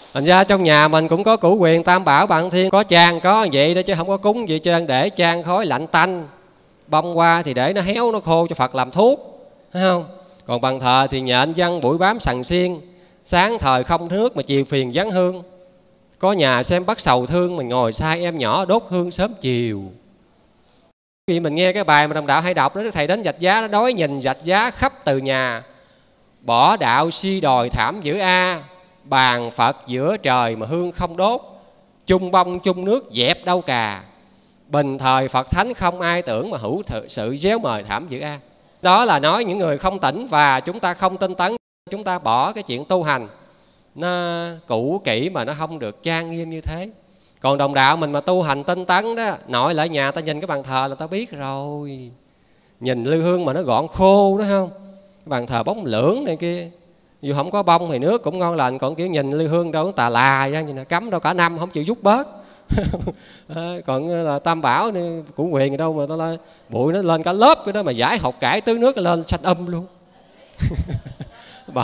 Thành ra trong nhà mình cũng có cửu quyền tam bảo bằng thiên, có trang có vậy đó chứ không có cúng gì trơn, để trang khói lạnh tanh, bông qua thì để nó héo nó khô cho Phật làm thuốc, thấy không? Còn bàn thờ thì nhện văn buổi bám sằng xiên, sáng thời không nước mà chiều phiền vắng hương. Có nhà xem bắt sầu thương, mình ngồi sai em nhỏ đốt hương sớm chiều. Khi mình nghe cái bài mà đồng đạo hay đọc đó, Đức Thầy đến Rạch Giá, nó đói nhìn Rạch Giá khắp từ nhà. Bỏ đạo si đòi thảm dữ a, bàn Phật giữa trời mà hương không đốt. Chung bông chung nước dẹp đâu cà, bình thời Phật thánh không ai tưởng mà hữu sự réo mời thảm dữ a. Đó là nói những người không tỉnh và chúng ta không tinh tấn. Chúng ta bỏ cái chuyện tu hành nó cũ kỹ mà nó không được trang nghiêm như thế. Còn đồng đạo mình mà tu hành tinh tấn đó, nội lại nhà ta nhìn cái bàn thờ là ta biết rồi. Nhìn lư hương mà nó gọn khô đó không, cái bàn thờ bóng lưỡng này kia, dù không có bông thì nước cũng ngon lành. Còn kiểu nhìn lư hương đâu tà là ra, nhìn cắm đâu cả năm không chịu rút bớt. À, còn là tam bảo của quyền đâu mà tao bụi nó lên cả lớp cái đó, mà giải học cải tưới nước lên xanh âm luôn. Bỏ.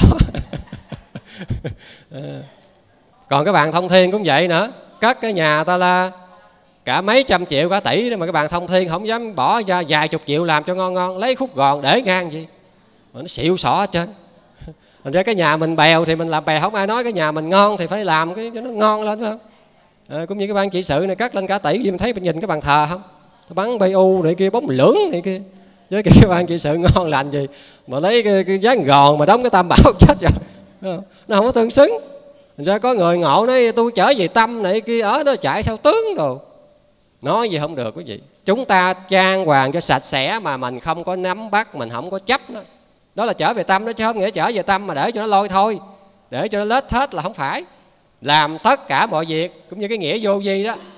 À. Còn cái bàn thông thiên cũng vậy nữa, cất cái nhà ta là cả mấy trăm triệu cả tỷ đó, mà cái bàn thông thiên không dám bỏ ra vài chục triệu làm cho ngon ngon, lấy khúc gòn để ngang gì mà nó xịu xỏ hết trơn. Thành ra cái nhà mình bèo thì mình làm bèo, không ai nói. Cái nhà mình ngon thì phải làm cái cho nó ngon lên, phải không? À, cũng như cái ban trị sự này cắt lên cả tỷ, vì mình thấy mình nhìn cái bàn thờ không, bắn bê u này kia, bóng lưỡng này kia, với cái ban trị sự ngon lành gì mà lấy cái, cái dáng gòn mà đóng cái tam bảo chết rồi, nó không có tương xứng. Thành ra có người ngộ nói tôi trở về tâm này kia, ở đó chạy theo tướng đồ, nói gì không được quý vị. Chúng ta trang hoàng cho sạch sẽ mà mình không có nắm bắt, mình không có chấp nó, đó là trở về tâm đó, chứ không nghĩa trở về tâm mà để cho nó lôi thôi, để cho nó lết hết là không phải. Làm tất cả mọi việc, cũng như cái nghĩa vô vi đó,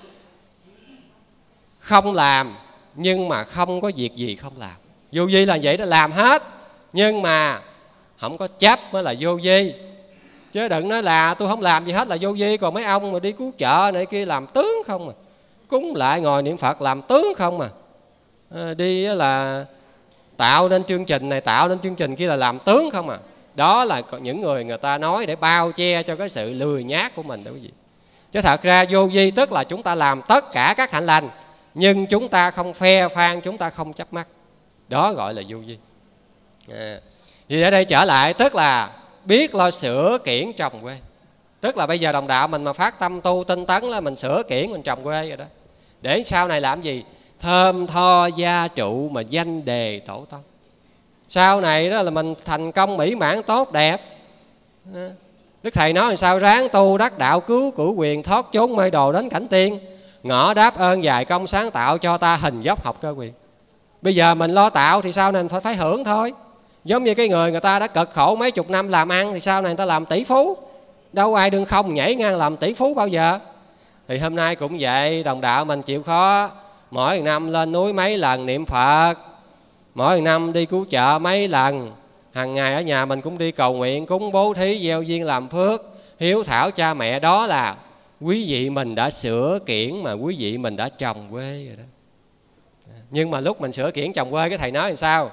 không làm nhưng mà không có việc gì không làm. Vô vi là vậy đó, làm hết nhưng mà không có chấp mới là vô vi. Chứ đừng nói là tôi không làm gì hết là vô vi. Còn mấy ông mà đi cứu trợ này kia làm tướng không à, cúng lại ngồi niệm Phật làm tướng không à, à đi là tạo nên chương trình này tạo nên chương trình kia là làm tướng không à. Đó là những người người ta nói để bao che cho cái sự lười nhác của mình đó quý vị. Chứ thật ra vô vi tức là chúng ta làm tất cả các hạnh lành, nhưng chúng ta không phe phan, chúng ta không chấp mắc. Đó gọi là vô vi. À, thì ở đây trở lại tức là biết lo sửa kiển trồng quê. Tức là bây giờ đồng đạo mình mà phát tâm tu tinh tấn là mình sửa kiển, mình trồng quê rồi đó. Để sau này làm gì? Thơm tho gia trụ mà danh đề tổ tông. Sau này đó là mình thành công mỹ mãn tốt đẹp. Đức Thầy nói làm sao? Ráng tu đắc đạo cứu cửu quyền, thoát chốn mê đồ đến cảnh tiên. Ngõ đáp ơn dài công sáng tạo cho ta hình dốc học cơ quyền. Bây giờ mình lo tạo thì sau này mình phải, phải hưởng thôi. Giống như cái người người ta đã cực khổ mấy chục năm làm ăn thì sau này người ta làm tỷ phú. Đâu ai đương không nhảy ngang làm tỷ phú bao giờ. Thì hôm nay cũng vậy, đồng đạo mình chịu khó, mỗi năm lên núi mấy lần niệm Phật, mỗi năm đi cứu trợ mấy lần, hàng ngày ở nhà mình cũng đi cầu nguyện, cúng bố thí, gieo duyên làm phước, hiếu thảo cha mẹ. Đó là quý vị mình đã sửa kiển mà quý vị mình đã trồng quê rồi đó. Nhưng mà lúc mình sửa kiển trồng quê, cái thầy nói làm sao?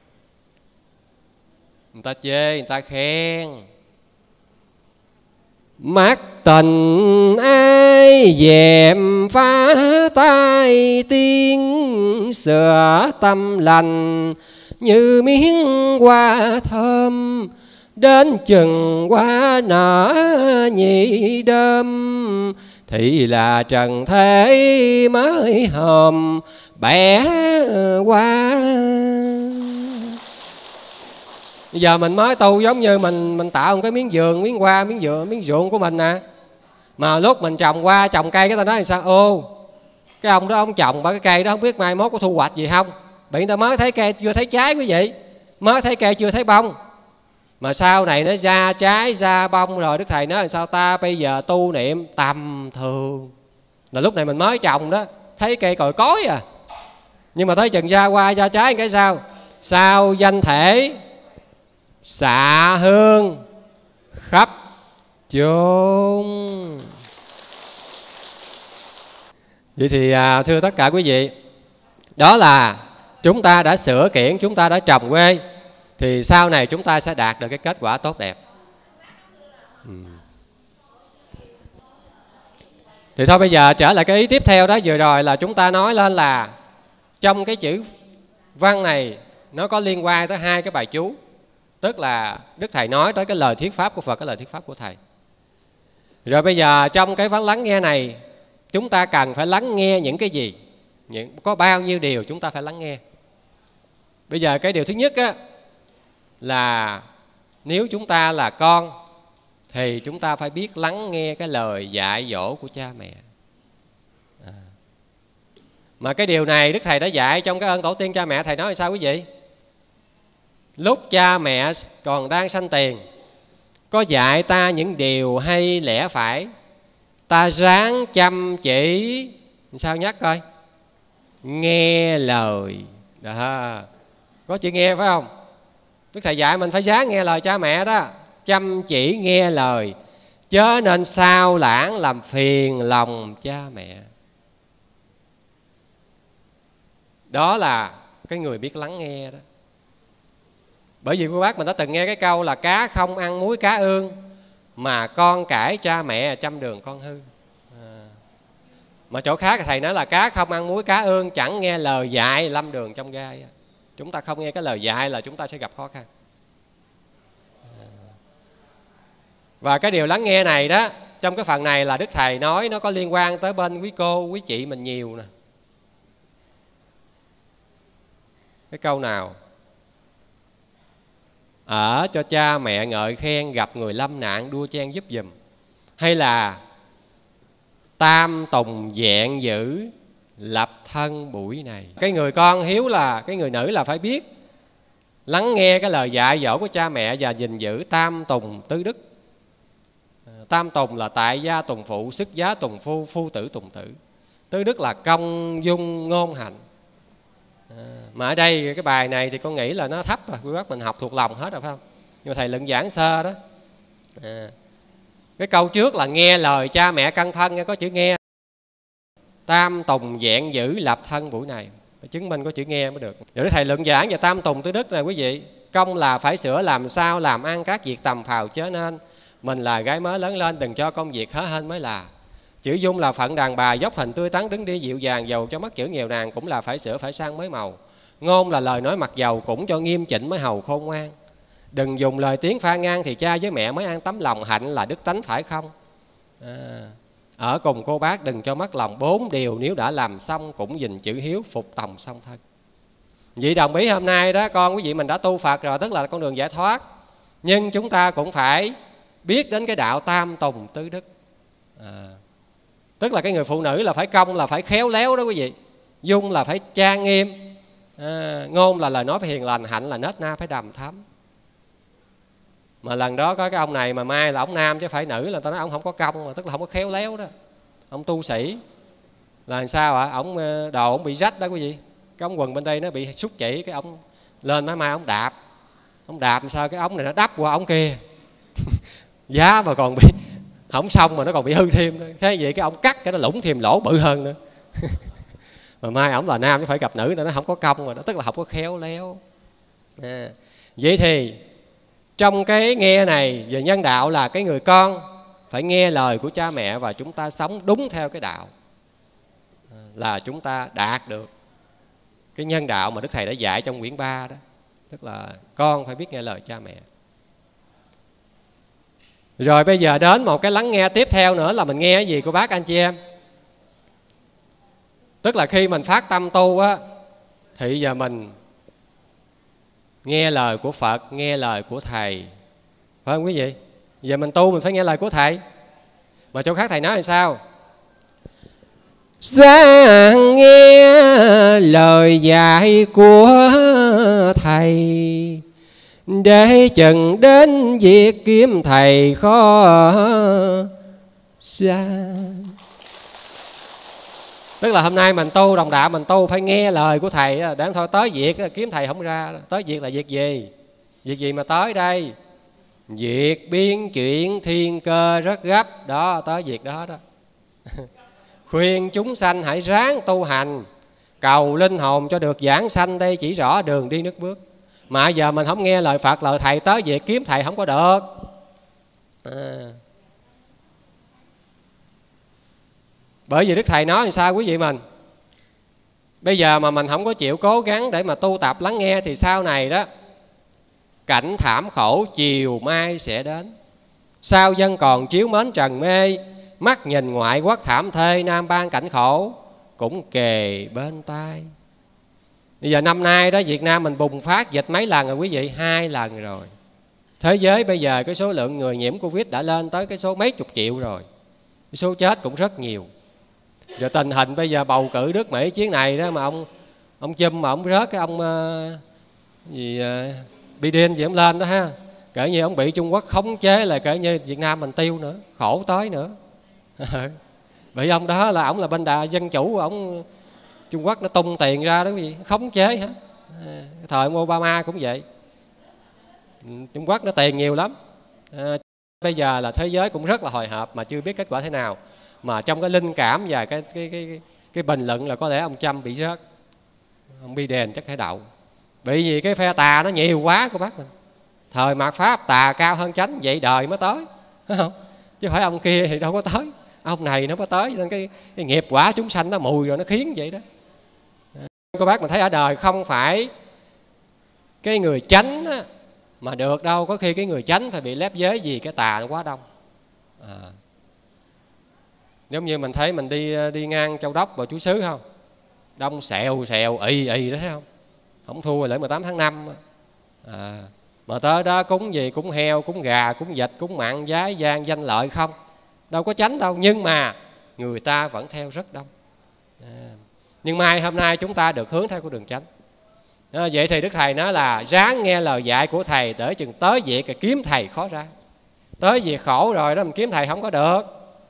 Người ta chê, người ta khen. Mắt tình ai dèm phá tai tiên, sửa tâm lành như miếng hoa thơm, đến chừng hoa nở nhị đơm, thì là trần thế mới hòm bẻ qua. Bây giờ mình mới tu giống như mình mình tạo một cái miếng vườn, miếng hoa, miếng vườn, miếng ruộng của mình nè. Mà lúc mình trồng hoa, trồng cây, cái ta nói là sao? Ô, cái ông đó ông trồng ba cái cây đó không biết mai mốt có thu hoạch gì không. Bị người ta mới thấy cây chưa thấy trái quý vị, mới thấy cây chưa thấy bông. Mà sau này nó ra trái, ra bông rồi, Đức Thầy nói là sao? Ta bây giờ tu niệm tầm thường. Là lúc này mình mới trồng đó, thấy cây còi cối à. Nhưng mà thấy chừng ra hoa, ra trái cái sao? Sao danh thể xạ hương khắp chốn. Vậy thì à, thưa tất cả quý vị, đó là chúng ta đã sửa kiển, chúng ta đã trồng quê, thì sau này chúng ta sẽ đạt được cái kết quả tốt đẹp. Ừ. Thì thôi bây giờ trở lại cái ý tiếp theo đó, vừa rồi là chúng ta nói lên là trong cái chữ văn này nó có liên quan tới hai cái bài chú. Tức là Đức Thầy nói tới cái lời thuyết pháp của Phật, cái lời thuyết pháp của Thầy. Rồi bây giờ trong cái vấn lắng nghe này, chúng ta cần phải lắng nghe những cái gì? Những, có bao nhiêu điều chúng ta phải lắng nghe? Bây giờ cái điều thứ nhất á, là nếu chúng ta là con thì chúng ta phải biết lắng nghe cái lời dạy dỗ của cha mẹ. À. Mà cái điều này Đức Thầy đã dạy trong cái ơn tổ tiên cha mẹ. Thầy nói là sao quý vị? Lúc cha mẹ còn đang sanh tiền, có dạy ta những điều hay lẽ phải, ta ráng chăm chỉ. Sao nhắc coi? Nghe lời. Đó. Có chữ nghe phải không? Đức Thầy dạy mình phải ráng nghe lời cha mẹ đó. Chăm chỉ nghe lời, chớ nên sao lãng làm phiền lòng cha mẹ. Đó là cái người biết lắng nghe đó. Bởi vì cô bác mình đã từng nghe cái câu là cá không ăn muối cá ương, mà con cãi cha mẹ trăm đường con hư. À. Mà chỗ khác Thầy nói là cá không ăn muối cá ương, chẳng nghe lời dạy lâm đường trong gai. Chúng ta không nghe cái lời dạy là chúng ta sẽ gặp khó khăn. Và cái điều lắng nghe này đó, trong cái phần này là Đức Thầy nói nó có liên quan tới bên quý cô, quý chị mình nhiều nè. Cái câu nào? Ở cho cha mẹ ngợi khen, gặp người lâm nạn đua chen giúp giùm. Hay là tam tùng vẹn giữ, lập thân buổi này. Cái người con hiếu là, cái người nữ là phải biết lắng nghe cái lời dạy dỗ của cha mẹ và gìn giữ tam tùng tứ đức. Tam tùng là tại gia tùng phụ, xuất giá tùng phu, phu tử tùng tử. Tứ đức là công dung ngôn hạnh. À, mà ở đây cái bài này thì con nghĩ là nó thấp rồi, quý bác mình học thuộc lòng hết rồi phải không? Nhưng mà Thầy luận giảng sơ đó. À, cái câu trước là nghe lời cha mẹ căn thân, có chữ nghe. Tam tùng vẹn giữ lập thân buổi này, chứng minh có chữ nghe mới được. Rồi Thầy luận giảng về tam tùng tứ đức này quý vị. Công là phải sửa làm sao làm ăn các việc tầm phào chớ nên. Mình là gái mới lớn lên, đừng cho công việc hớ hên mới là. Chữ dung là phận đàn bà, dốc hình tươi tắn đứng đi dịu dàng, giàu cho mắt chữ nghèo nàn, cũng là phải sửa phải sang mới màu. Ngôn là lời nói mặc dầu, cũng cho nghiêm chỉnh mới hầu khôn ngoan. Đừng dùng lời tiếng pha ngang, thì cha với mẹ mới an tấm lòng. Hạnh là đức tánh phải không? À, ở cùng cô bác đừng cho mất lòng. Bốn điều nếu đã làm xong, cũng gìn chữ hiếu phục tòng song thân. Vậy đồng ý hôm nay đó con quý vị mình đã tu Phật rồi, tức là con đường giải thoát. Nhưng chúng ta cũng phải biết đến cái đạo tam tùng tứ đức. À, tức là cái người phụ nữ là phải công, là phải khéo léo đó quý vị. Dung là phải trang nghiêm. À, ngôn là lời nói phải hiền lành. Hạnh là nết na phải đằm thắm. Mà lần đó có cái ông này mà mai là ông nam chứ phải nữ, là tao nói ông không có công, mà tức là không có khéo léo đó. Ông tu sĩ là làm sao ạ? À? Ông đồ ông bị rách đó quý vị. Cái ống quần bên đây nó bị xúc chỉ, cái ông lên mai mai ông đạp. Ông đạp làm sao cái ống này nó đắp qua ống kia. Giá mà còn bị không xong mà nó còn bị hư thêm nữa. Thế vậy cái ông cắt cái nó lũng thêm lỗ bự hơn nữa. Mà mai ổng là nam chứ phải gặp nữ, nó không có công rồi đó, tức là không có khéo léo. À, vậy thì trong cái nghe này về nhân đạo là cái người con phải nghe lời của cha mẹ và chúng ta sống đúng theo cái đạo, là chúng ta đạt được cái nhân đạo mà Đức Thầy đã dạy trong quyển ba đó. Tức là con phải biết nghe lời cha mẹ. Rồi bây giờ đến một cái lắng nghe tiếp theo nữa là mình nghe cái gì cô bác anh chị em? Tức là khi mình phát tâm tu á, thì giờ mình nghe lời của Phật, nghe lời của Thầy. Phải không quý vị? Giờ mình tu mình phải nghe lời của Thầy. Mà chỗ khác Thầy nói là sao? Ráng nghe lời dạy của Thầy, để chừng đến việc kiếm Thầy khó ra. Tức là hôm nay mình tu đồng đạo, mình tu phải nghe lời của Thầy. Để thôi tới việc kiếm Thầy không ra. Tới việc là việc gì? Việc gì mà tới đây? Việc biến chuyển thiên cơ rất gấp. Đó, tới việc đó đó. Khuyên chúng sanh hãy ráng tu hành, cầu linh hồn cho được giảng sanh, đây chỉ rõ đường đi nước bước. Mà giờ mình không nghe lời Phật, lời Thầy, tới việc kiếm Thầy không có được. À. Bởi vì Đức Thầy nói làm sao quý vị mình? Bây giờ mà mình không có chịu cố gắng để mà tu tập lắng nghe thì sau này đó, cảnh thảm khổ chiều mai sẽ đến. Sao dân còn chiếu mến trần mê, mắt nhìn ngoại quốc thảm thê, nam ban cảnh khổ cũng kề bên tai. Bây giờ năm nay đó Việt Nam mình bùng phát dịch mấy lần rồi quý vị? Hai lần rồi. Thế giới bây giờ cái số lượng người nhiễm Covid đã lên tới cái số mấy chục triệu rồi. Cái số chết cũng rất nhiều. Rồi tình hình bây giờ bầu cử nước Mỹ chuyến này đó mà ông ông Trump mà ông rớt cái ông uh, gì uh, Biden gì ông lên đó ha, kể như ông bị Trung Quốc khống chế là kể như Việt Nam mình tiêu nữa, khổ tới nữa. Bởi ông đó là ông là bên đà dân chủ, ông Trung Quốc nó tung tiền ra đó quý vị, khống chế hết. Thời ông Obama cũng vậy, Trung Quốc nó tiền nhiều lắm. À, bây giờ là thế giới cũng rất là hồi hộp mà chưa biết kết quả thế nào. Mà trong cái linh cảm và cái cái cái cái bình luận là có lẽ ông Trump bị rớt, ông Biden chắc phải đậu. Bởi vì cái phe tà nó nhiều quá của bác mình. Thời mạt Pháp tà cao hơn chánh, vậy đời mới tới, phải không? Chứ phải ông kia thì đâu có tới, ông này nó mới tới. Nên cái, cái nghiệp quả chúng sanh nó mùi rồi nó khiến vậy đó. Các bác mình thấy ở đời không phải cái người chánh á, mà được đâu. Có khi cái người chánh phải bị lép vế vì cái tà nó quá đông. À. Giống như mình thấy mình đi đi ngang Châu Đốc và Chúa Xứ không? Đông xèo xèo ì ì đó thấy không? Không thua lễ mười tám tháng năm. À. Mà tới đó cúng gì? Cúng heo, cúng gà, cúng vịt, cúng mặn, giái, giang, danh lợi không? Đâu có chánh đâu. Nhưng mà người ta vẫn theo rất đông. À. Nhưng mai hôm nay chúng ta được hướng theo con đường chánh. À, vậy thì Đức Thầy nói là ráng nghe lời dạy của Thầy, để chừng tới việc kiếm Thầy khó ra. Tới việc khổ rồi đó mình kiếm Thầy không có được.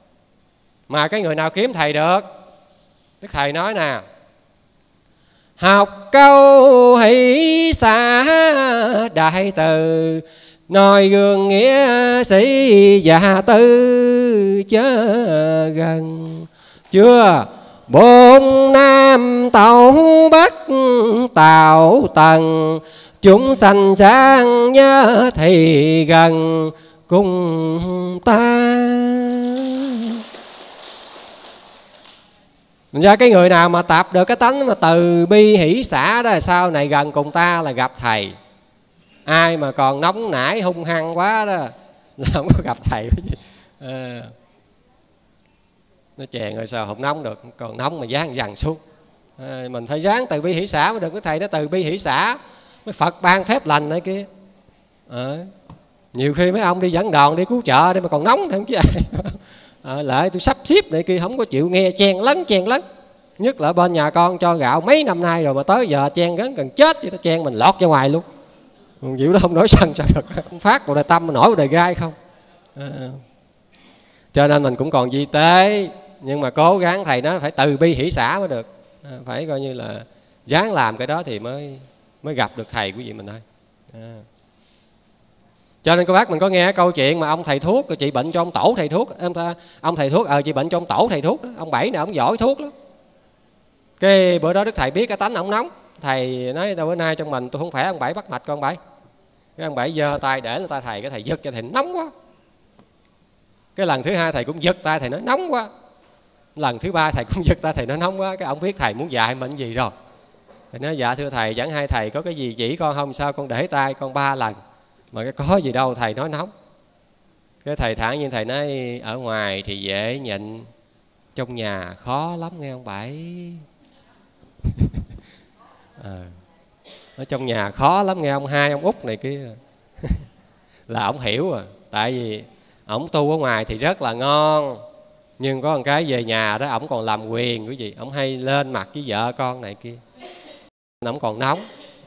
Mà cái người nào kiếm Thầy được? Đức Thầy nói nè: học câu hỷ xả đại từ, nói gương nghĩa sĩ và tư chớ gần. Chưa bốn nam tẩu bắc tạo tầng, chúng sanh sáng nhớ thì gần cùng ta. Mình ra cái người nào mà tập được cái tánh mà từ bi hỷ xả đó, sau này gần cùng ta là gặp Thầy. Ai mà còn nóng nảy hung hăng quá đó là không có gặp Thầy. À, nó chèn rồi sao không nóng được, còn nóng mà dán dằn xuống. À, mình phải ráng từ bi hỷ xả mới được. Cái Thầy nó từ bi hỷ xả mới Phật ban phép lành này kia. À, nhiều khi mấy ông đi dẫn đòn đi cứu trợ đi mà còn nóng thì không chứ ai. À, lại tôi sắp xếp này kia không có chịu nghe, chen lấn chen lấn. Nhất là bên nhà con cho gạo mấy năm nay rồi mà tới giờ chen gắn gần chết chứ, nó chen mình lọt ra ngoài luôn. Dịu đó không nổi sân sao được. Phát bộ đời tâm mà nổi bộ đời gai không. À, cho nên mình cũng còn di tế, nhưng mà cố gắng Thầy nói phải từ bi hỷ xả mới được. À, phải coi như là ráng làm cái đó thì mới mới gặp được Thầy quý vị mình thôi. À. Cho nên các bác mình có nghe câu chuyện mà ông thầy thuốc rồi chị bệnh cho ông tổ thầy thuốc, ông ta ông thầy thuốc ờ chị bệnh cho ông tổ thầy thuốc đó, ông Bảy này ông giỏi thuốc lắm. Cái bữa đó Đức Thầy biết cái tánh ông nóng, Thầy nói đâu bữa nay trong mình tôi không khỏe, ông Bảy bắt mạch con ông Bảy. Cái ông Bảy giơ tay để lên tay Thầy, cái Thầy giật cho Thầy nóng quá. Cái lần thứ hai Thầy cũng giật tay Thầy nói nóng quá. Lần thứ ba Thầy cũng giật tay Thầy nói nóng quá. Cái ông biết Thầy muốn dạy mình gì rồi. Thầy nói dạ thưa Thầy, chẳng hay Thầy có cái gì chỉ con không, sao con để tay con ba lần mà cái có gì đâu Thầy nói nóng. Cái Thầy thẳng nhiên Thầy nói ở ngoài thì dễ nhịn, trong nhà khó lắm nghe ông Bảy. À, ở trong nhà khó lắm nghe ông Hai, ông Út này kia. Là ông hiểu à. Tại vì ổng tu ở ngoài thì rất là ngon, nhưng có một cái về nhà đó ổng còn làm quyền quý vị. Ổng hay lên mặt với vợ con này kia, ổng còn nóng.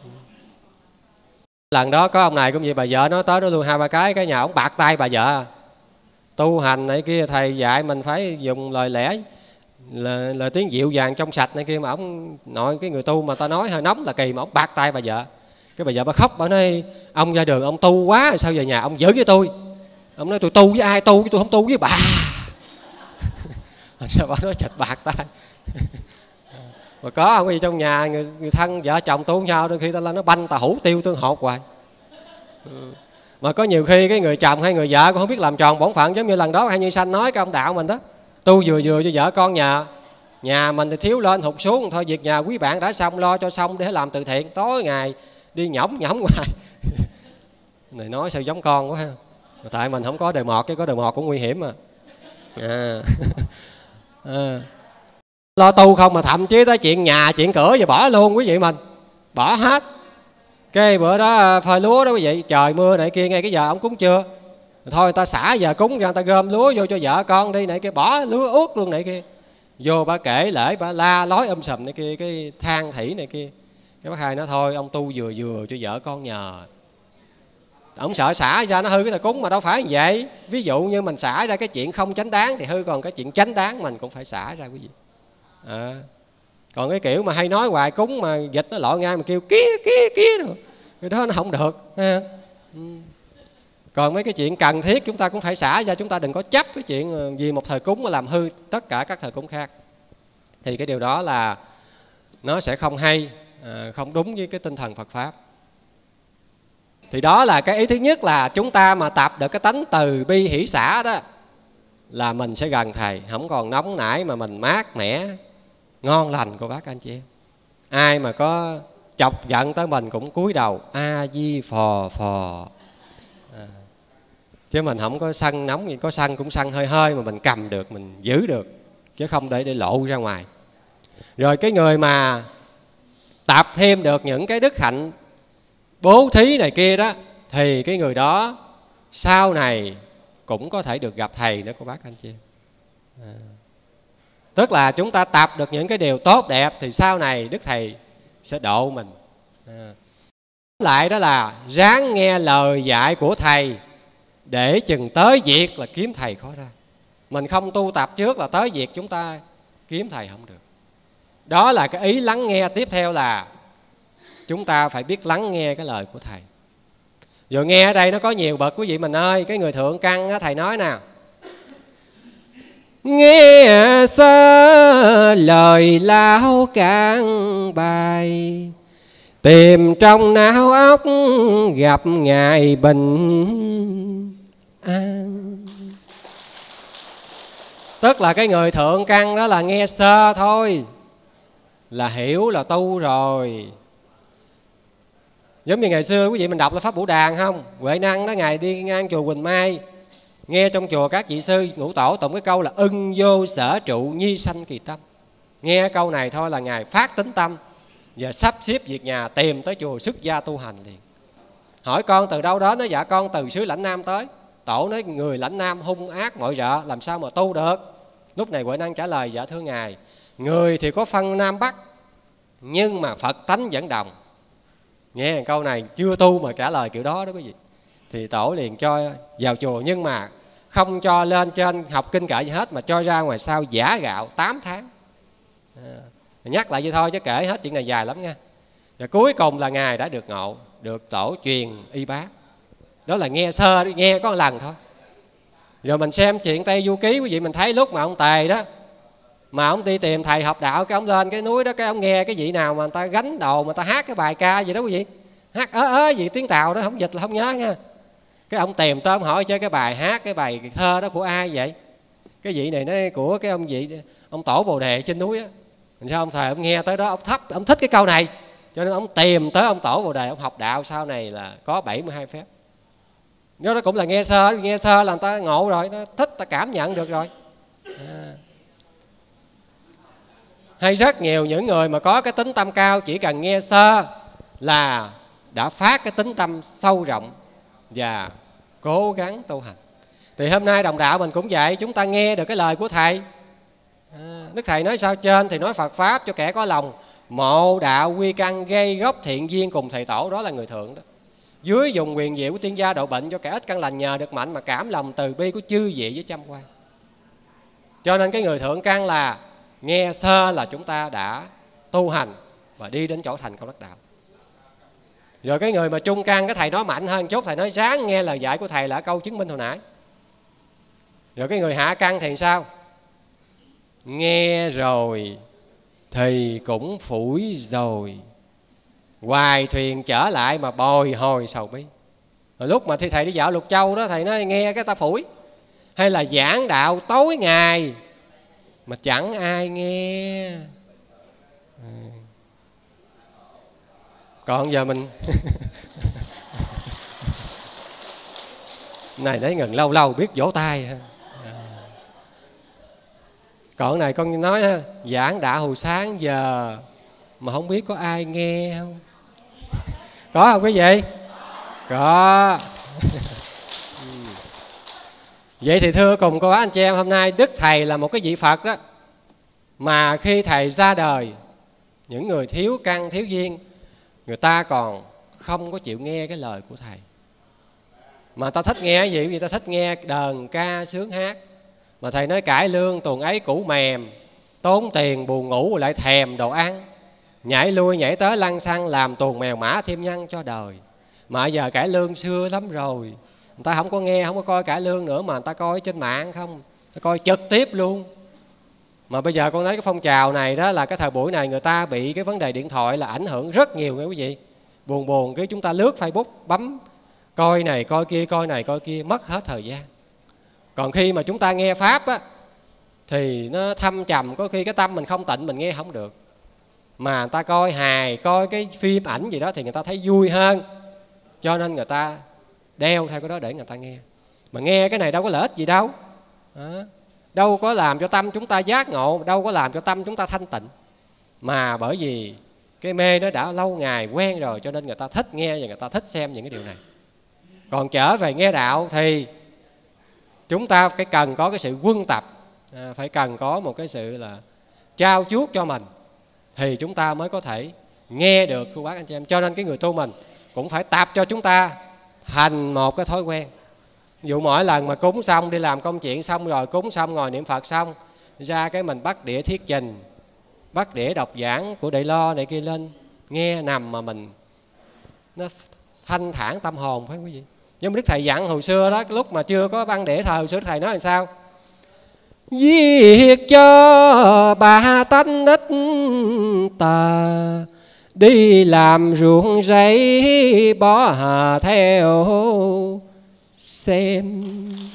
Lần đó có ông này cũng vậy, bà vợ nói tới đó luôn hai ba cái, cái nhà ổng bạc tay bà vợ. Tu hành này kia Thầy dạy mình phải dùng lời lẽ, lời, lời tiếng dịu dàng trong sạch này kia, mà ổng nội cái người tu mà ta nói hơi nóng là kỳ, mà ông bạc tay bà vợ. Cái bà vợ bà khóc, bà nói ông ra đường ông tu quá, sao về nhà ông giữ với tôi. Ông nói tôi tu với ai, tu với tôi không tu với bà. Sao bà nói chạch bạc tay. Mà có không gì trong nhà người, người thân vợ chồng tu nhau, đôi khi ta lên nó banh ta hủ tiêu tương hột hoài. Ừ. Mà có nhiều khi cái người chồng hay người vợ cũng không biết làm tròn bổn phận, giống như lần đó hay Như Sanh nói cái ông đạo mình đó. Tu vừa vừa cho vợ con nhờ. Nhà mình thì thiếu lên hụt xuống, thôi việc nhà quý bạn đã xong, lo cho xong để làm từ thiện. Tối ngày đi nhõng nhõng hoài. Này nói sao giống con quá ha. Tại mình không có đời mọt, cái có đời mọt cũng nguy hiểm mà. À. À. Lo tu không mà thậm chí tới chuyện nhà, chuyện cửa và bỏ luôn quý vị mình. Bỏ hết. Cái bữa đó phơi lúa đó quý vị, trời mưa này kia ngay cái giờ ông cúng trưa. Thôi người ta xả giờ cúng ra, người ta gom lúa vô cho vợ con đi này kia, bỏ lúa ướt luôn này kia. Vô bà kể lễ, bà la lối um sùm này kia, cái than thỉ này kia. Cái bác Hai nói thôi ông tu vừa vừa cho vợ con nhờ. Ông sợ xả ra nó hư cái thờ cúng mà đâu phải như vậy. Ví dụ như mình xả ra cái chuyện không chánh đáng thì hư, còn cái chuyện chánh đáng mình cũng phải xả ra quý vị. À. Còn cái kiểu mà hay nói hoài cúng mà dịch nó lội ngay mà kêu kia kia kia rồi, cái đó nó không được. À. Ừ. Còn mấy cái chuyện cần thiết chúng ta cũng phải xả ra, chúng ta đừng có chấp cái chuyện vì một thời cúng mà làm hư tất cả các thời cúng khác. Thì cái điều đó là nó sẽ không hay, không đúng với cái tinh thần Phật Pháp. Thì đó là cái ý thứ nhất, là chúng ta mà tập được cái tánh từ bi hỷ xả đó là mình sẽ gần Thầy, không còn nóng nảy mà mình mát mẻ, ngon lành của bác anh chị em. Ai mà có chọc giận tới mình cũng cúi đầu A Di Phò Phò. À. Chứ mình không có sân nóng gì, có sân cũng sân hơi hơi mà mình cầm được, mình giữ được, chứ không để để lộ ra ngoài. Rồi cái người mà tập thêm được những cái đức hạnh bố thí này kia đó, thì cái người đó sau này cũng có thể được gặp Thầy nữa cô bác anh chị em. À. Tức là chúng ta tập được những cái điều tốt đẹp thì sau này Đức Thầy sẽ độ mình. À. Lại đó là ráng nghe lời dạy của Thầy, để chừng tới việc là kiếm Thầy khó ra. Mình không tu tập trước là tới việc chúng ta kiếm Thầy không được. Đó là cái ý lắng nghe. Tiếp theo là chúng ta phải biết lắng nghe cái lời của Thầy. Rồi nghe ở đây nó có nhiều bậc quý vị mình ơi. Cái người thượng căn á, Thầy nói nè: nghe sơ lời lão cạn bài, tìm trong não óc gặp ngài bình an. Tức là cái người thượng căn đó là nghe sơ thôi, là hiểu là tu rồi. Giống như ngày xưa quý vị mình đọc là Pháp Bổ Đàn không? Huệ Năng đó, ngài đi ngang chùa Quỳnh Mai, nghe trong chùa các vị sư ngũ tổ tụng cái câu là ưng vô sở trụ nhi sanh kỳ tâm. Nghe câu này thôi là ngài phát tính tâm và sắp xếp việc nhà tìm tới chùa xuất gia tu hành liền. Hỏi con từ đâu đó, nói dạ con từ xứ Lãnh Nam tới. Tổ nói người Lãnh Nam hung ác mọi rợ, làm sao mà tu được. Lúc này Huệ Năng trả lời: dạ thưa ngài, người thì có phân Nam Bắc, nhưng mà Phật tánh vẫn đồng. Nghe câu này chưa tu mà trả lời kiểu đó đó quý vị. Thì tổ liền cho vào chùa, nhưng mà không cho lên trên học kinh kệ gì hết, mà cho ra ngoài sau giả gạo tám tháng. À, nhắc lại vậy thôi chứ kể hết chuyện này dài lắm nha. Và cuối cùng là ngài đã được ngộ, được tổ truyền y bác. Đó là nghe sơ, nghe có một lần thôi. Rồi mình xem chuyện Tây Du Ký quý vị, mình thấy lúc mà ông Tề đó, mà ông đi tìm thầy học đạo, cái ông lên cái núi đó, cái ông nghe cái vị nào mà người ta gánh đầu, mà người ta hát cái bài ca gì đó quý vị, hát ớ ớ gì tiếng Tàu đó, không dịch là không nhớ nha. Cái ông tìm tới ông hỏi chứ cái bài hát, cái bài thơ đó của ai vậy? Cái vị này nó của cái ông vị ông Tổ Bồ Đề trên núi á. Sao ông thầy ông nghe tới đó, ông thấp, ông thích cái câu này, cho nên ông tìm tới ông Tổ Bồ Đề, ông học đạo sau này là có bảy mươi hai phép. Đó cũng là nghe sơ, nghe sơ là người ta ngộ rồi, nó thích, ta cảm nhận được rồi. À. Hay rất nhiều những người mà có cái tính tâm cao, chỉ cần nghe sơ là đã phát cái tính tâm sâu rộng và cố gắng tu hành. Thì hôm nay đồng đạo mình cũng vậy, chúng ta nghe được cái lời của Thầy. À, Đức Thầy nói sao trên thì nói Phật Pháp cho kẻ có lòng mộ đạo quy căn, gây gốc thiện duyên cùng Thầy Tổ, đó là người thượng đó. Dưới dùng quyền diệu của tiên gia độ bệnh cho kẻ ít căn lành, nhờ được mạnh mà cảm lòng từ bi của chư vị với trăm quan. Cho nên cái người thượng căn là nghe sơ là chúng ta đã tu hành và đi đến chỗ thành công đắc đạo. Rồi cái người mà trung căn, cái Thầy nói mạnh hơn chút, Thầy nói ráng nghe lời dạy của Thầy là câu chứng minh hồi nãy. Rồi cái người hạ căn thì sao? Nghe rồi thì cũng phủi rồi, hoài thuyền trở lại mà bồi hồi sầu bi. Rồi lúc mà Thầy đi dạo Lục Châu đó, Thầy nói nghe cái ta phủi. Hay là giảng đạo tối ngày mà chẳng ai nghe. Còn giờ mình này đấy ngừng lâu lâu biết vỗ tay. Còn này con nói ha, giảng đạo hồi sáng giờ mà không biết có ai nghe không? Có không quý vị? Có. Vậy thì thưa cùng cô bác anh chị em, hôm nay Đức Thầy là một cái vị Phật đó, mà khi Thầy ra đời, những người thiếu căn thiếu duyên, người ta còn không có chịu nghe cái lời của Thầy. Mà ta thích nghe cái gì? Vì ta thích nghe đờn ca sướng hát. Mà Thầy nói cải lương tuồng ấy cũ mềm, tốn tiền buồn ngủ lại thèm đồ ăn, nhảy lui nhảy tới lăng xăng làm tuồng mèo mã thêm nhân cho đời. Mà giờ cải lương xưa lắm rồi, người ta không có nghe, không có coi cải lương nữa, mà người ta coi trên mạng không, ta coi trực tiếp luôn. Mà bây giờ con thấy cái phong trào này đó, là cái thời buổi này người ta bị cái vấn đề điện thoại là ảnh hưởng rất nhiều nghe quý vị. Buồn buồn cái chúng ta lướt Facebook, bấm coi này coi kia, coi này coi kia, mất hết thời gian. Còn khi mà chúng ta nghe Pháp á, thì nó thâm trầm, có khi cái tâm mình không tịnh mình nghe không được. Mà người ta coi hài, coi cái phim ảnh gì đó thì người ta thấy vui hơn, cho nên người ta đeo theo cái đó để người ta nghe. Mà nghe cái này đâu có lợi ích gì đâu à, đâu có làm cho tâm chúng ta giác ngộ, đâu có làm cho tâm chúng ta thanh tịnh. Mà bởi vì cái mê nó đã lâu ngày quen rồi, cho nên người ta thích nghe và người ta thích xem những cái điều này. Còn trở về nghe đạo thì chúng ta phải cần có cái sự quân tập, à, phải cần có một cái sự là trao chuốt cho mình, thì chúng ta mới có thể nghe được cô bác anh chị em. Cho nên cái người tu mình cũng phải tập cho chúng ta thành một cái thói quen. Ví dụ mỗi lần mà cúng xong, đi làm công chuyện xong rồi, cúng xong ngồi niệm Phật xong, ra cái mình bắt đĩa thuyết trình, bắt đĩa đọc giảng của Đại Lo này kia lên, nghe nằm mà mình nó thanh thản tâm hồn, phải không quý vị? Nhưng mà Đức Thầy dặn hồi xưa đó, lúc mà chưa có băng đĩa thời hồi xưa, Đức Thầy nói là sao? Viết cho bà tánh ít tà, đi làm ruộng rẫy bỏ hà theo xem.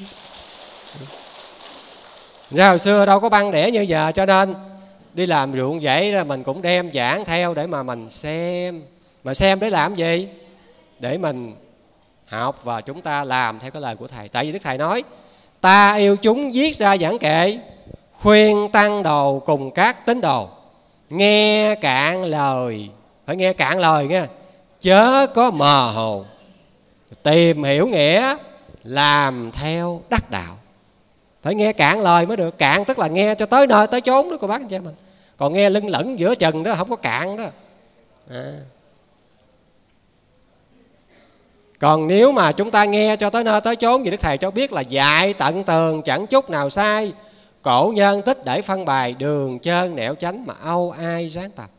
Ra hồi xưa đâu có băng đĩa như giờ, cho nên đi làm ruộng rẫy là mình cũng đem giảng theo để mà mình xem. Mà xem để làm gì? Để mình học và chúng ta làm theo cái lời của Thầy. Tại vì Đức Thầy nói ta yêu chúng viết ra giảng kệ, khuyên tăng đồ cùng các tín đồ, nghe cạn lời, phải nghe cạn lời nghe, chớ có mờ hồ, tìm hiểu nghĩa, làm theo đắc đạo. Phải nghe cạn lời mới được. Cạn tức là nghe cho tới nơi tới chốn đó cô bác anh chị mình. Còn nghe lưng lửng giữa chừng đó không có cạn đó à. Còn nếu mà chúng ta nghe cho tới nơi tới chốn, thì Đức Thầy cho biết là dạy tận tường chẳng chút nào sai, cổ nhân tích để phân bài, đường trơn nẻo chánh mà âu ai ráng tập.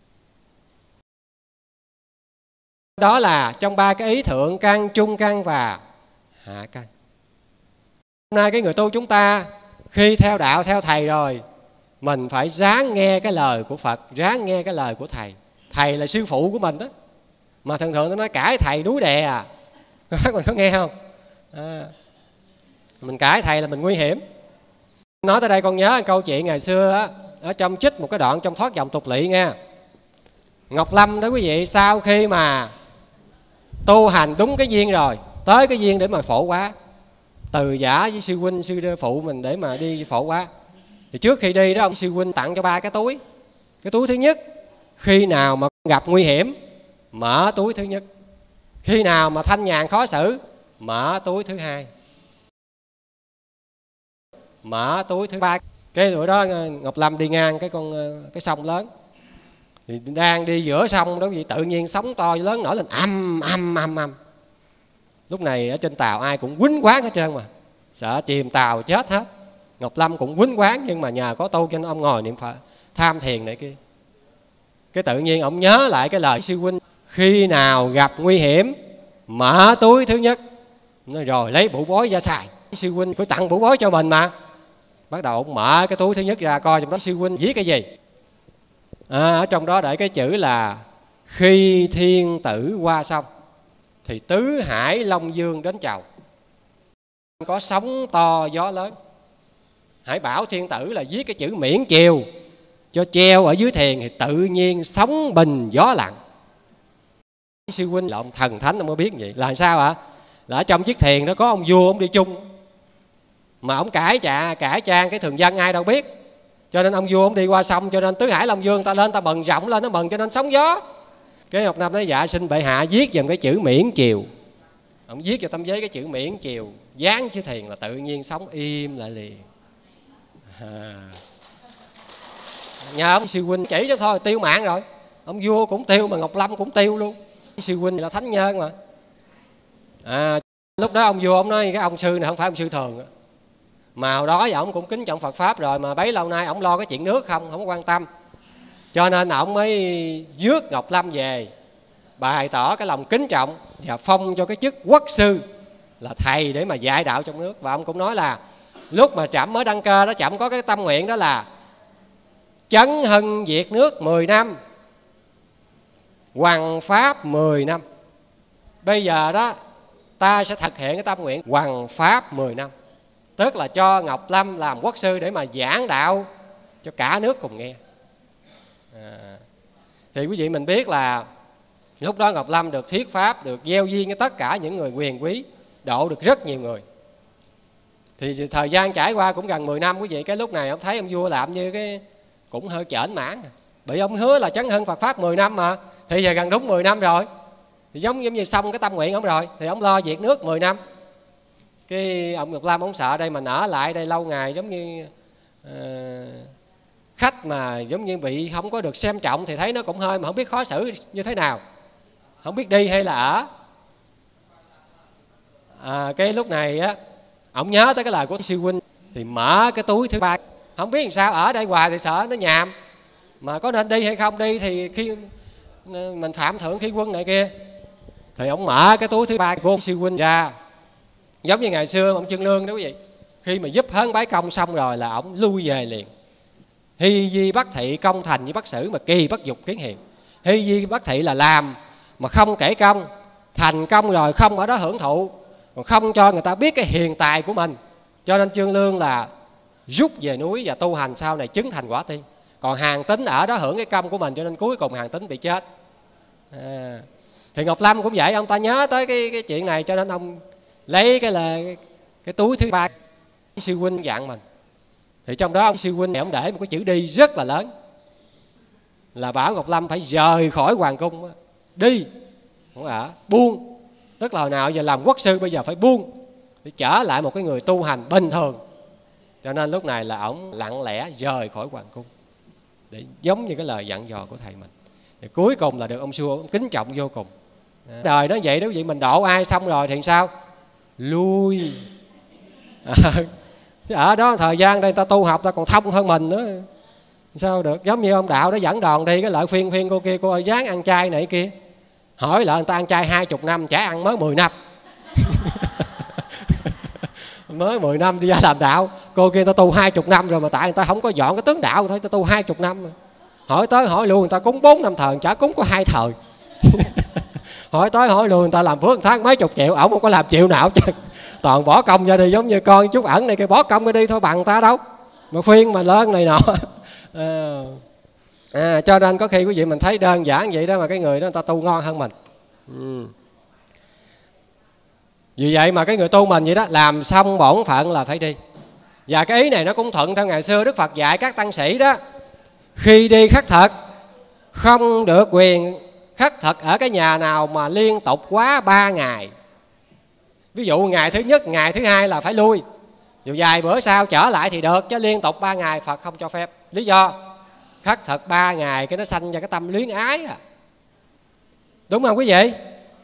Đó là trong ba cái ý thượng căn, trung căn và hạ căn. Hôm nay cái người tu chúng ta khi theo đạo theo Thầy rồi, mình phải ráng nghe cái lời của Phật, ráng nghe cái lời của Thầy. Thầy là sư phụ của mình đó. Mà thường thường tôi nói cãi Thầy núi đè à. Các bạn có nghe không à, mình cãi Thầy là mình nguy hiểm. Nói tới đây con nhớ câu chuyện ngày xưa á, ở trong trích một cái đoạn trong Thoát Vọng Tục Lỵ nghe. Ngọc Lâm đó quý vị, sau khi mà tu hành đúng cái duyên rồi, tới cái duyên để mà phổ hóa, từ giả với sư huynh sư phụ mình để mà đi phổ hóa, thì trước khi đi đó ông sư huynh tặng cho ba cái túi. Cái túi thứ nhất, khi nào mà gặp nguy hiểm mở túi thứ nhất, khi nào mà thanh nhàn khó xử mở túi thứ hai, mở túi thứ ba. Cái bữa đó Ngọc Lâm đi ngang cái con cái sông lớn, thì đang đi giữa sông đó, tự nhiên sóng to lớn nổi lên âm âm âm âm. Lúc này ở trên tàu ai cũng quýnh quán hết trơn, mà sợ chìm tàu chết hết. Ngọc Lâm cũng quýnh quán, nhưng mà nhờ có tu cho nên ông ngồi niệm Phật tham thiền này kia. Cái tự nhiên ông nhớ lại cái lời sư huynh, khi nào gặp nguy hiểm mở túi thứ nhất. Nói rồi lấy bụ bói ra xài. Sư huynh có tặng bụ bói cho mình mà. Bắt đầu ông mở cái túi thứ nhất ra coi trong đó sư huynh viết cái gì. À, ở trong đó để cái chữ là khi thiên tử qua sông thì tứ hải long dương đến chầu, có sóng to gió lớn. hãy bảo thiên tử là viết cái chữ miễn triều cho treo ở dưới thiền thì tự nhiên sóng bình gió lặng. Sư huynh là ông thần thánh ông mới biết vậy. Là sao ạ? Là ở trong chiếc thiền đó có ông vua ông đi chung, mà ông cải trà cải trang cái thường dân ai đâu biết, cho nên ông vua ông đi qua sông, cho nên tứ hải long vương ta lên ta mừng rộng lên, nó mừng cho nên sóng gió. Cái Ngọc Lâm nói dạ xin bệ hạ viết dùm cái chữ miễn triều. Ông viết cho tấm giấy cái chữ miễn triều, dán chữ thiền là tự nhiên sóng im lại liền. À. Nhờ ông sư huynh chỉ cho thôi tiêu mạng rồi. Ông vua cũng tiêu mà Ngọc Lâm cũng tiêu luôn. Sư huynh là thánh nhân mà. À, lúc đó ông vua ông nói cái ông sư này không phải ông sư thường, mà hồi đó giờ ông cũng kính trọng Phật pháp rồi, mà bấy lâu nay ông lo cái chuyện nước không không quan tâm, cho nên ông mới rước Ngọc Lâm về bày tỏ cái lòng kính trọng và phong cho cái chức quốc sư là thầy để mà dạy đạo trong nước. Và ông cũng nói là lúc mà trẫm mới đăng cơ đó, trẫm có cái tâm nguyện đó là chấn hưng diệt nước mười năm, hoằng pháp mười năm. Bây giờ đó ta sẽ thực hiện cái tâm nguyện hoằng pháp mười năm, tức là cho Ngọc Lâm làm quốc sư để mà giảng đạo cho cả nước cùng nghe. À, thì quý vị mình biết là lúc đó Ngọc Lâm được thuyết pháp, được gieo duyên với tất cả những người quyền quý, độ được rất nhiều người. Thì thời gian trải qua cũng gần mười năm quý vị. Cái lúc này ông thấy ông vua làm như cái cũng hơi chểnh mãn, bị ông hứa là chấn hưng Phật pháp mười năm mà, thì giờ gần đúng mười năm rồi, thì giống, giống như xong cái tâm nguyện ông rồi, thì ông lo diệt nước mười năm. Cái ông Ngọc Lâm ông sợ đây mà nở lại đây lâu ngày giống như uh, khách mà giống như bị không có được xem trọng, thì thấy nó cũng hơi mà không biết khó xử như thế nào, không biết đi hay là ở. À, cái lúc này á ông nhớ tới cái lời của sư huynh thì mở cái túi thứ ba, không biết làm sao ở đây hoài thì sợ nó nhàm, mà có nên đi hay không đi thì khi mình phạm thượng khi quân này kia. Thì ông mở cái túi thứ ba của sư huynh ra, giống như ngày xưa ông Trương Lương đó quý vị, khi mà giúp hớn bái công xong rồi là ông lui về liền. Hy di bất thị công thành với bất xử, mà kỳ bất dục kiến hiền. Hy di bất thị là làm mà không kể công, thành công rồi không ở đó hưởng thụ, còn không cho người ta biết cái hiền tài của mình. Cho nên Trương Lương là rút về núi và tu hành, sau này chứng thành quả tiên. Còn Hàn Tín ở đó hưởng cái công của mình, cho nên cuối cùng Hàn Tín bị chết. À, thì Ngọc Lâm cũng vậy, ông ta nhớ tới cái, cái chuyện này, cho nên ông lấy cái là cái túi thứ ba sư huynh dặn mình. Thì trong đó ông sư huynh này ông để một cái chữ đi rất là lớn, là bảo Ngọc Lâm phải rời khỏi hoàng cung, đi không ở, buông. Tức là hồi nào giờ làm quốc sư bây giờ phải buông để trở lại một cái người tu hành bình thường. Cho nên lúc này là ổng lặng lẽ rời khỏi hoàng cung, để giống như cái lời dặn dò của thầy mình. Thì cuối cùng là được ông sư ông kính trọng vô cùng. Đời nó vậy đó vậy, mình độ ai xong rồi thì sao? Lui. À, ở đó thời gian đây ta tu học ta còn thông hơn mình nữa, sao được? Giống như ông đạo đó dẫn đoàn đi, cái lợi phiên phiên cô kia, cô ơi dáng ăn chay này kia, hỏi lại người ta ăn chay hai chục năm, chả ăn mới mười năm. Mới mười năm đi ra làm đạo, cô kia ta tu hai chục năm rồi mà tại người ta không có dọn cái tướng đạo thôi, ta tu hai chục năm rồi. Hỏi tới hỏi luôn, người ta cúng bốn năm thời, chả cúng có hai thời. Hỏi tới hỏi luôn, người ta làm phước tháng mấy chục triệu, ổng không có làm triệu nào chứ. Toàn bỏ công ra đi, giống như con chút ẩn này kia, bỏ công ra đi thôi bằng ta đâu mà khuyên mà lớn này nọ. À, à, cho nên có khi quý vị mình thấy đơn giản vậy đó mà cái người đó người ta tu ngon hơn mình. Ừ. Vì vậy mà cái người tu mình vậy đó, làm xong bổn phận là phải đi. Và cái ý này nó cũng thuận theo ngày xưa Đức Phật dạy các tăng sĩ đó, khi đi khất thực không được quyền khất thực ở cái nhà nào mà liên tục quá ba ngày. Ví dụ ngày thứ nhất, ngày thứ hai là phải lui, dù vài bữa sau trở lại thì được, chứ liên tục ba ngày Phật không cho phép. Lý do khất thực ba ngày cái nó sanh ra cái tâm luyến ái à. Đúng không quý vị?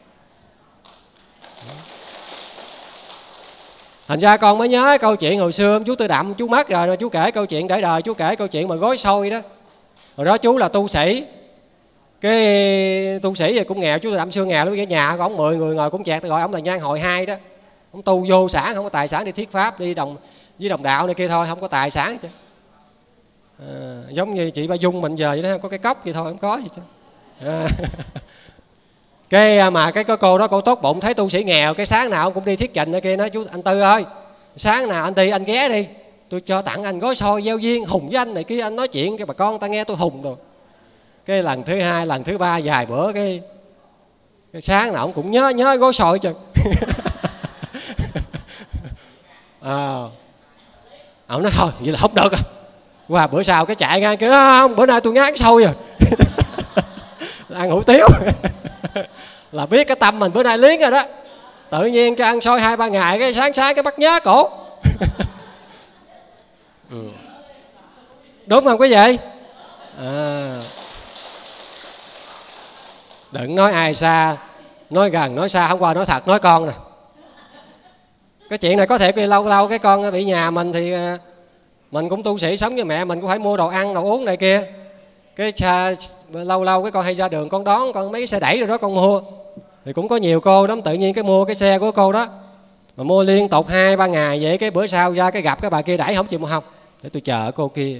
Thành ra con mới nhớ câu chuyện hồi xưa chú Tư Đậm, chú mất rồi, chú kể câu chuyện để đời, chú kể câu chuyện mà gói xôi đó. Hồi đó chú là tu sĩ, cái tu sĩ thì cũng nghèo, chú Tư Đậm xưa nghèo lắm, cái nhà của ông mười người ngồi cũng chẹt, gọi ông là Nhan Hồi Hai đó. Ông tu vô sản, không có tài sản, đi thuyết pháp, đi đồng với đồng đạo này kia thôi, không có tài sản chứ. À, giống như chị Ba Dung mình giờ vậy đó, có cái cốc vậy thôi, không có gì chứ. À. Cái mà cái có cô đó, cô tốt bụng thấy tu sĩ nghèo, cái sáng nào cũng đi thuyết trình này kia, nói chú anh Tư ơi, sáng nào anh đi anh ghé đi, tôi cho tặng anh gói xôi gieo duyên, hùng với anh này kia, anh nói chuyện cho bà con ta nghe tôi hùng rồi. Cái lần thứ hai, lần thứ ba vài bữa cái, cái sáng nào ông cũng nhớ nhớ gói xôi chứ. À, ông nói thôi vậy là không được rồi. Qua bữa sau cái chạy ngang kêu không, bữa nay tôi ngán xôi rồi. Ăn hủ tiếu. Là biết cái tâm mình bữa nay liếng rồi đó. Tự nhiên cho ăn xôi hai ba ngày cái sáng sáng cái bắt nhớ cổ. Ừ. Đúng không quý vị? À. Đừng nói ai xa, nói gần, nói xa, không qua nói thật, nói con nè. Cái chuyện này có thể lâu lâu cái con bị nhà mình thì mình cũng tu sĩ sống với mẹ mình cũng phải mua đồ ăn, đồ uống này kia. Cái xa, lâu lâu cái con hay ra đường con đón con mấy cái xe đẩy rồi đó con mua. Thì cũng có nhiều cô lắm, tự nhiên cái mua cái xe của cô đó mà mua liên tục hai ba ngày vậy, cái bữa sau ra cái gặp cái bà kia đẩy không chịu mua học. Để tôi chờ cô kia.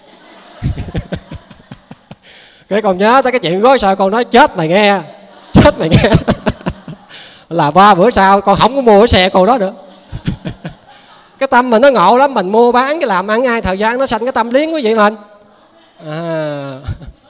Cái con nhớ tới cái chuyện gói xôi, con nói chết mày nghe, chết mày nghe. Là ba bữa sau con không có mua cái xe cô đó nữa. Cái tâm mình nó ngộ lắm, mình mua bán cái làm ăn ai thời gian nó sanh cái tâm liếng quý vị mình. À.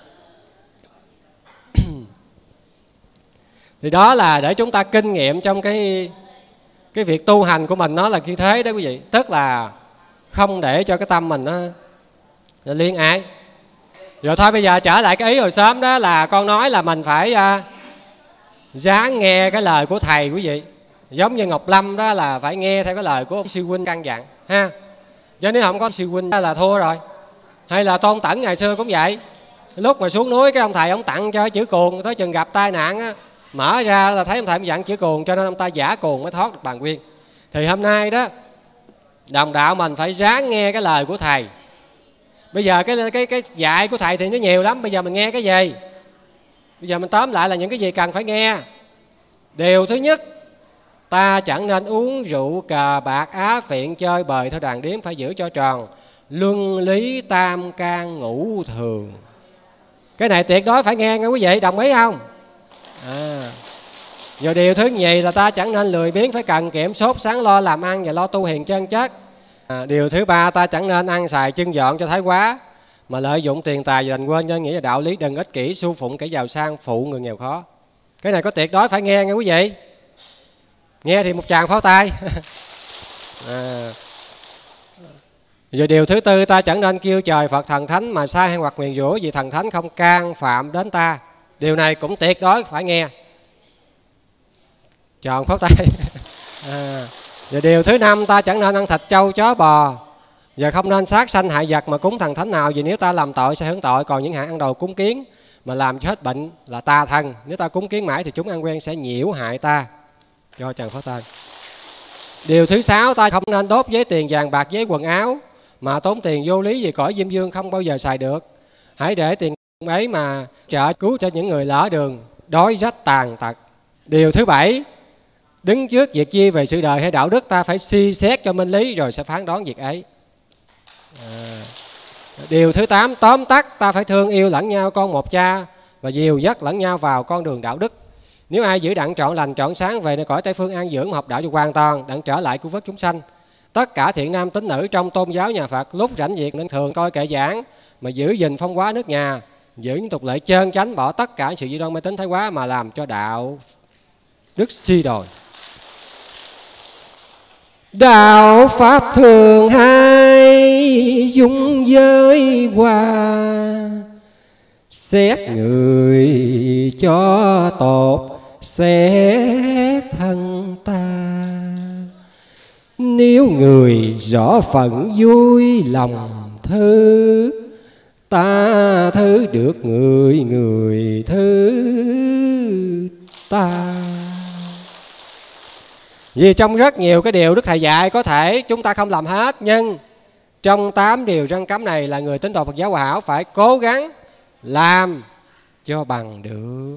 Thì đó là để chúng ta kinh nghiệm trong cái cái việc tu hành của mình, nó là như thế đó quý vị. Tức là không để cho cái tâm mình nó, nó liên ái. Rồi thôi bây giờ trở lại cái ý hồi sớm đó là con nói là mình phải uh, ráng nghe cái lời của thầy quý vị. Giống như Ngọc Lâm đó là phải nghe theo cái lời của sư huynh căn dặn ha. Chứ nếu không có sư huynh là thua rồi. Hay là Tôn Tẩn ngày xưa cũng vậy. Lúc mà xuống núi cái ông thầy ông tặng cho chữ cuồng, tới chừng gặp tai nạn á, mở ra là thấy ông thầy ông dặn chữ cuồng, cho nên ông ta giả cuồng mới thoát được bàn nguyên. Thì hôm nay đó đồng đạo mình phải ráng nghe cái lời của thầy. Bây giờ cái cái cái dạy của thầy thì nó nhiều lắm, bây giờ mình nghe cái gì? Bây giờ mình tóm lại là những cái gì cần phải nghe. Điều thứ nhất, ta chẳng nên uống rượu cờ bạc á phiện chơi bời theo đàn điếm, phải giữ cho tròn luân lý tam can ngũ thường. Cái này tuyệt đối phải nghe nghe quý vị, đồng ý không? À. Rồi điều thứ nhì là ta chẳng nên lười biếng, phải cần kiệm sốt sáng lo làm ăn và lo tu hiền chân chất. À, điều thứ ba, ta chẳng nên ăn xài chân dọn cho thái quá, mà lợi dụng tiền tài và đành quên nhân nghĩa và đạo lý, đừng ích kỷ su phụng kẻ giàu sang, phụ người nghèo khó. Cái này có tuyệt đối phải nghe nghe quý vị. Nghe thì một tràng pháo tay. À. Rồi điều thứ tư, ta chẳng nên kêu trời Phật thần thánh mà sai hay hoặc nguyền rủa, vì thần thánh không can phạm đến ta. Điều này cũng tuyệt đối phải nghe. Tròn pháo tay. À. Rồi điều thứ năm, ta chẳng nên ăn thịt trâu chó bò, và không nên sát sanh hại vật mà cúng thần thánh nào, vì nếu ta làm tội sẽ hưởng tội. Còn những hạng ăn đồ cúng kiến mà làm cho hết bệnh là ta thân, nếu ta cúng kiến mãi thì chúng ăn quen sẽ nhiễu hại ta. Cho tràng pháo tay. Điều thứ sáu, ta không nên đốt giấy tiền vàng bạc giấy quần áo mà tốn tiền vô lý, vì cõi diêm dương không bao giờ xài được. Hãy để tiền ấy mà trợ cứu cho những người lỡ đường, đói rách tàn tật. Điều thứ bảy, đứng trước việc chi về sự đời hay đạo đức, ta phải suy xét cho minh lý rồi sẽ phán đoán việc ấy. À. Điều thứ tám, tóm tắt ta phải thương yêu lẫn nhau con một cha và dìu dắt lẫn nhau vào con đường đạo đức. Nếu ai giữ đặng trọn lành trọn sáng về nơi cõi Tây Phương an dưỡng, học đạo cho hoàn toàn, đặng trở lại cứu vớt chúng sanh. Tất cả thiện nam tín nữ trong tôn giáo nhà Phật lúc rảnh việc nên thường coi kệ giảng, mà giữ gìn phong hóa nước nhà, giữ những tục lệ trơn chánh, bỏ tất cả sự dị đoan mê tín thái quá mà làm cho đạo đức suy đồi. Đạo pháp thường hai dung giới qua, xét người cho tốt xét thân ta. Nếu người rõ phận vui lòng thứ, ta thứ được người, người thứ ta. Vì trong rất nhiều cái điều Đức Thầy dạy có thể chúng ta không làm hết, nhưng trong tám điều răn cấm này là người tín đồ Phật giáo Hòa Hảo phải cố gắng làm cho bằng được.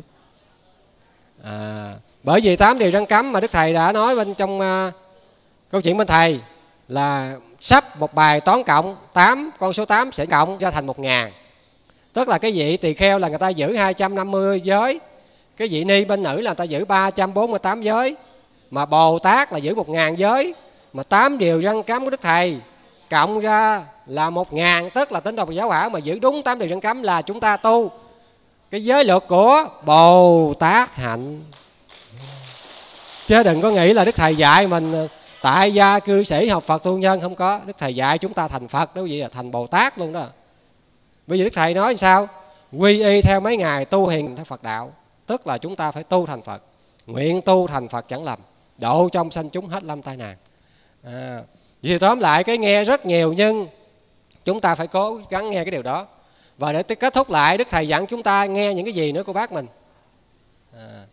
À, bởi vì tám điều răn cấm mà Đức Thầy đã nói bên trong uh, câu chuyện bên Thầy là sắp một bài toán cộng, tám con số tám sẽ cộng ra thành một ngàn. Tức là cái vị tỳ kheo là người ta giữ hai trăm năm mươi giới, cái vị ni bên nữ là người ta giữ ba trăm bốn mươi tám giới, mà Bồ Tát là giữ một ngàn giới. Mà tám điều răn cấm của Đức Thầy cộng ra là một ngàn, tức là tín đồ Phật giáo hảo mà giữ đúng tám điều răn cấm là chúng ta tu cái giới luật của Bồ Tát hạnh. Chứ đừng có nghĩ là Đức Thầy dạy mình tại gia cư sĩ học Phật tu nhân, không có. Đức Thầy dạy chúng ta thành Phật đó, vậy là thành Bồ Tát luôn đó. Bây giờ Đức Thầy nói sao? Quy y theo mấy ngày tu hiền theo Phật đạo, tức là chúng ta phải tu thành Phật, nguyện tu thành Phật chẳng lầm, độ trong sanh chúng hết lâm tai nạn. À, vì tóm lại cái nghe rất nhiều, nhưng chúng ta phải cố gắng nghe cái điều đó. Và để kết thúc lại, Đức Thầy dặn chúng ta nghe những cái gì nữa cô bác mình? À,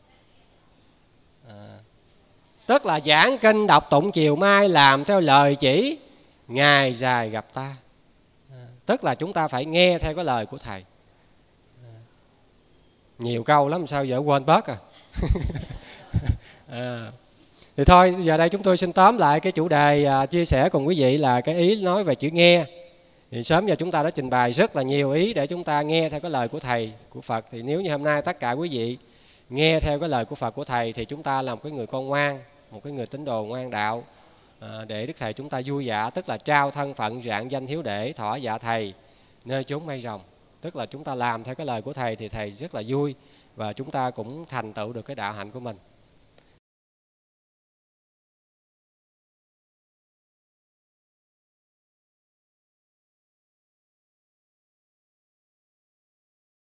à, tức là giảng kinh đọc tụng chiều mai, làm theo lời chỉ, ngày dài gặp ta. À, tức là chúng ta phải nghe theo cái lời của Thầy. À, nhiều câu lắm sao giờ quên bớt à. À, thì thôi giờ đây chúng tôi xin tóm lại cái chủ đề à, chia sẻ cùng quý vị là cái ý nói về chữ nghe. Thì sớm giờ chúng ta đã trình bày rất là nhiều ý để chúng ta nghe theo cái lời của Thầy, của Phật. Thì nếu như hôm nay tất cả quý vị nghe theo cái lời của Phật, của Thầy, thì chúng ta là một cái người con ngoan, một cái người tín đồ ngoan đạo, à, để Đức Thầy chúng ta vui dạ, tức là trao thân phận rạng danh hiếu để thỏa dạ Thầy nơi chốn mây rồng. Tức là chúng ta làm theo cái lời của Thầy thì Thầy rất là vui, và chúng ta cũng thành tựu được cái đạo hạnh của mình.